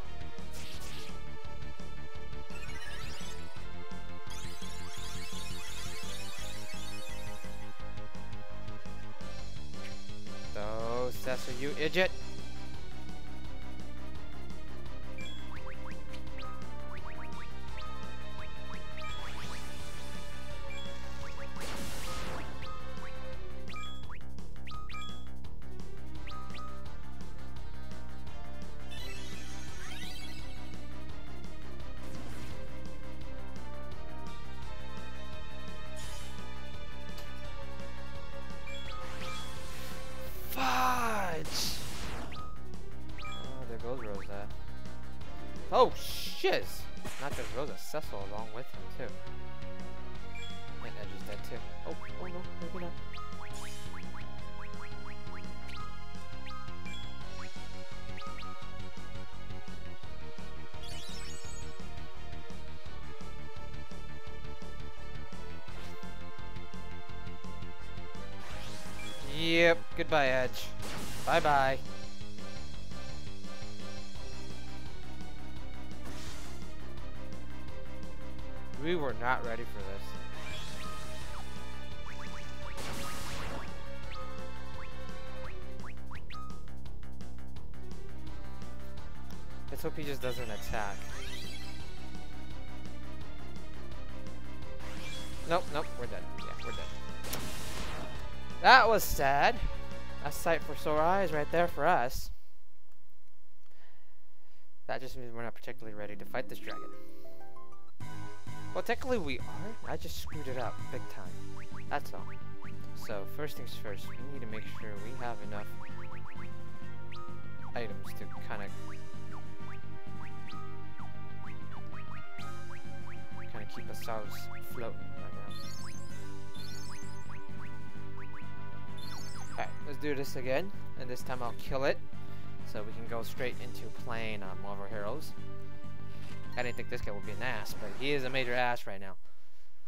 Cecil, you idiot! Oh, shiz! Not just Rosa, Cecil along with him, too. And Edge is dead, too. Oh, oh no, maybe not. Yep, goodbye, Edge. Bye-bye. We were not ready for this. Let's hope he just doesn't attack. Nope, nope, we're dead. Yeah, we're dead. That was sad. A sight for sore eyes right there for us. That just means we're not particularly ready to fight this dragon. Well, technically we are. I just screwed it up big time. That's all. So, first things first, we need to make sure we have enough items to kind of kind of keep ourselves floating right now. Alright, let's do this again. And this time I'll kill it. So we can go straight into playing uh, Marvel Heroes. I didn't think this guy would be an ass, but he is a major ass right now.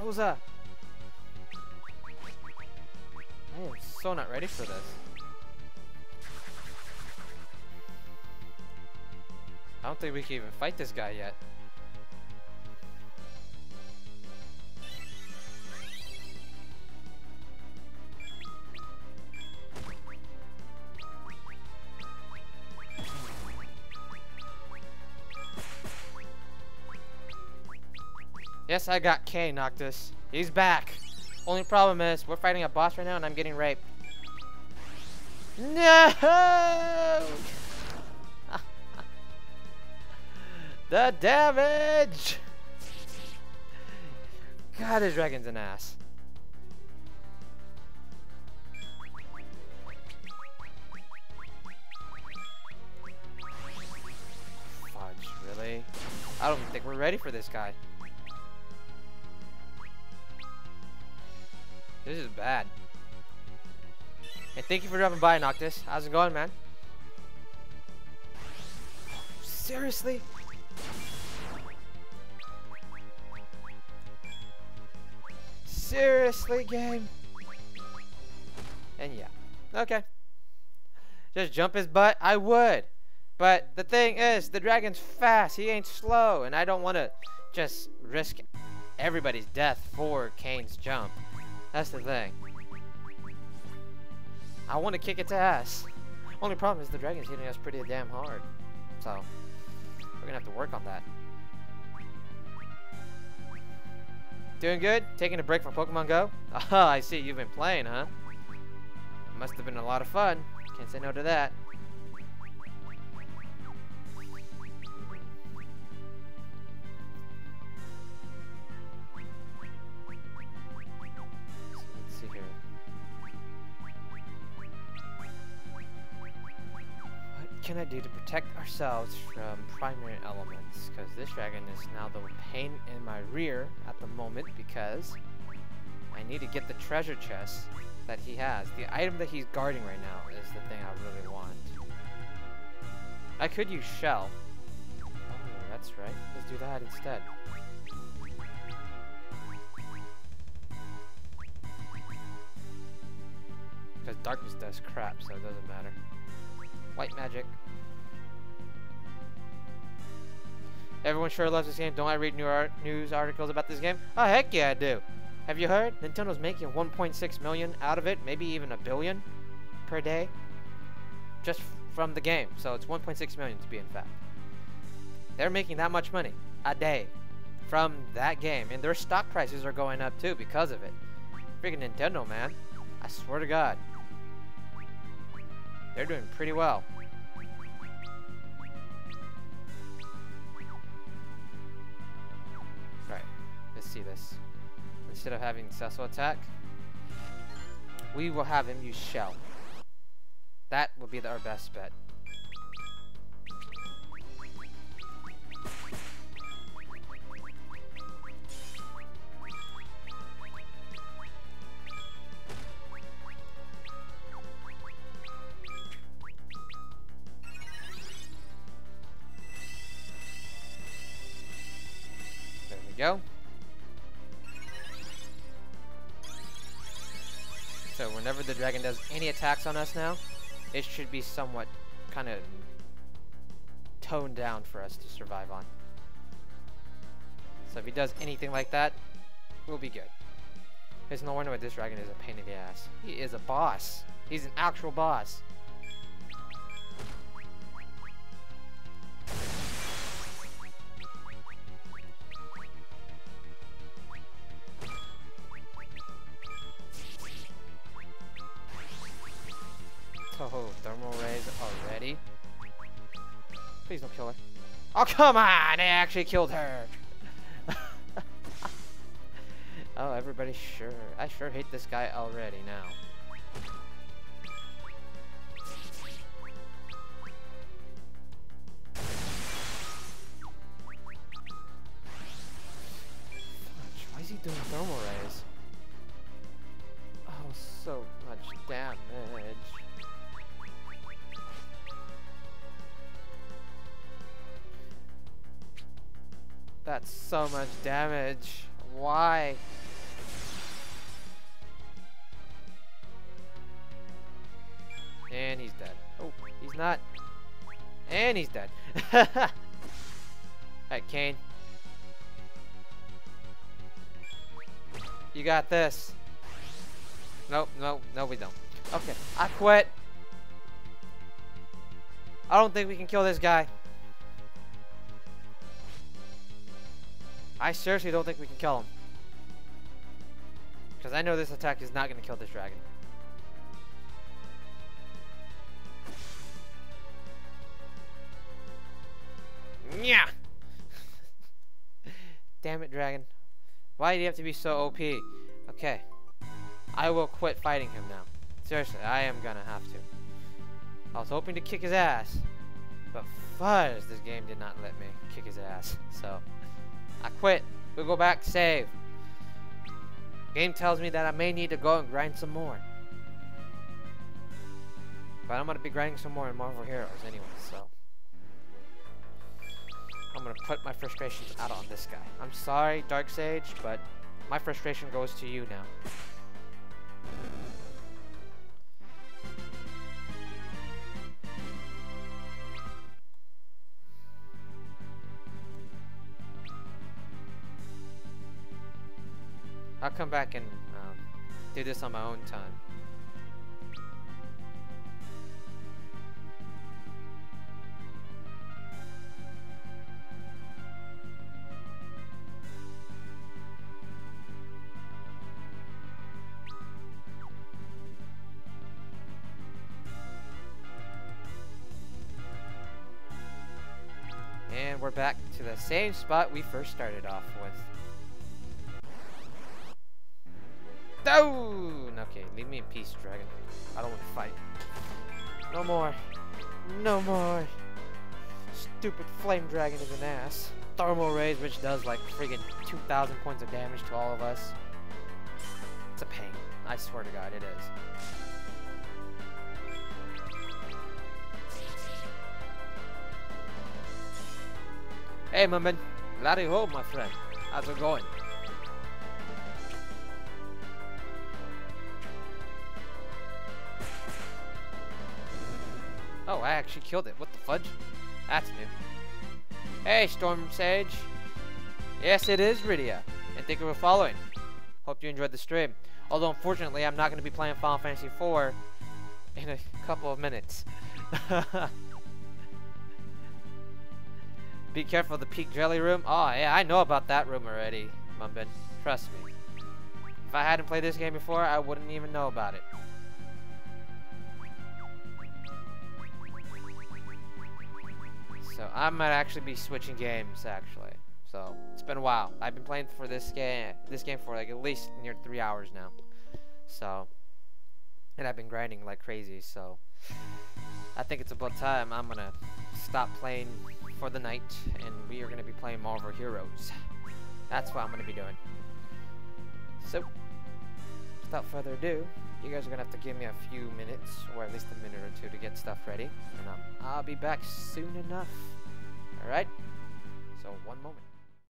Yakuza! I am so not ready for this. I don't think we can even fight this guy yet. Yes, I got K, Noctis. He's back. Only problem is, we're fighting a boss right now and I'm getting raped. No! The damage! God, this dragon's an ass. Fudge, really? I don't think we're ready for this guy. This is bad. Hey, thank you for dropping by, Noctis. How's it going, man? Seriously? Seriously, game? And yeah. Okay. Just jump his butt? I would. But the thing is, the dragon's fast. He ain't slow. And I don't want to just risk everybody's death for Kane's jump. That's the thing. I want to kick its ass. Only problem is the dragon's hitting us pretty damn hard. So, we're going to have to work on that. Doing good? Taking a break from Pokemon Go? Oh, I see. You've been playing, huh? Must have been a lot of fun. Can't say no to that. What can I do to protect ourselves from primary elements? Because this dragon is now the pain in my rear at the moment because I need to get the treasure chest that he has. The item that he's guarding right now is the thing I really want. I could use Shell. Oh, that's right. Let's do that instead. Because darkness does crap, so it doesn't matter. White magic. Everyone sure loves this game. Don't I read new art news articles about this game? Oh, heck yeah, I do. Have you heard? Nintendo's making one point six million out of it, maybe even a billion per day. Just from the game. So it's one point six million to be in fact. They're making that much money a day from that game. And their stock prices are going up too because of it. Freaking Nintendo, man. I swear to God. They're doing pretty well. Right, let's see this. Instead of having Cecil attack, we will have him use Shell. That will be our best bet. Go. So whenever the dragon does any attacks on us now, it should be somewhat kind of toned down for us to survive on. So if he does anything like that, we'll be good. There's no wonder why this dragon is a pain in the ass. He is a boss. He's an actual boss. Oh, thermal rays already. Please don't kill her. Oh, come on! They actually killed her! Oh, everybody sure. I sure hate this guy already now. Why is he doing thermal rays? Oh, so much damage. That's so much damage. Why? And he's dead. Oh, he's not. And he's dead. Alright, Kane. You got this. Nope, no, no, we don't. Okay, I quit. I don't think we can kill this guy. I seriously don't think we can kill him. Because I know this attack is not going to kill this dragon. Yeah. Damn it, dragon. Why do you have to be so O P? Okay. I will quit fighting him now. Seriously, I am gonna have to. I was hoping to kick his ass. But fuzz, this game did not let me kick his ass. So, I quit. We'll go back, save. Game tells me that I may need to go and grind some more. But I'm gonna be grinding some more in Marvel Heroes anyway, so. I'm gonna put my frustrations out on this guy. I'm sorry, Darksage, but my frustration goes to you now. I'll come back and um, do this on my own time. And we're back to the same spot we first started off with. Oh! Okay, leave me in peace, dragon. I don't want to fight. No more. No more. Stupid flame dragon is an ass. Thermal rays, which does like friggin' two thousand points of damage to all of us. It's a pain. I swear to God, it is. Hey, Mummin. Laddie ho, my friend. How's it going? Oh, I actually killed it. What the fudge? That's new. Hey, Storm Sage. Yes, it is Rydia. And thank you for following. Hope you enjoyed the stream. Although, unfortunately, I'm not going to be playing Final Fantasy four in a couple of minutes. Be careful of the Peak Jelly room. Oh, yeah, I know about that room already, Mumbin. Trust me. If I hadn't played this game before, I wouldn't even know about it. So I might actually be switching games, actually. So it's been a while. I've been playing for this game, this game for like at least near three hours now. So, and I've been grinding like crazy. So I think it's about time I'm gonna stop playing for the night, and we are gonna be playing Marvel Heroes. That's what I'm gonna be doing. So, without further ado, you guys are gonna have to give me a few minutes, or at least a minute or two, to get stuff ready, and um, I'll be back soon enough. All right. So one moment.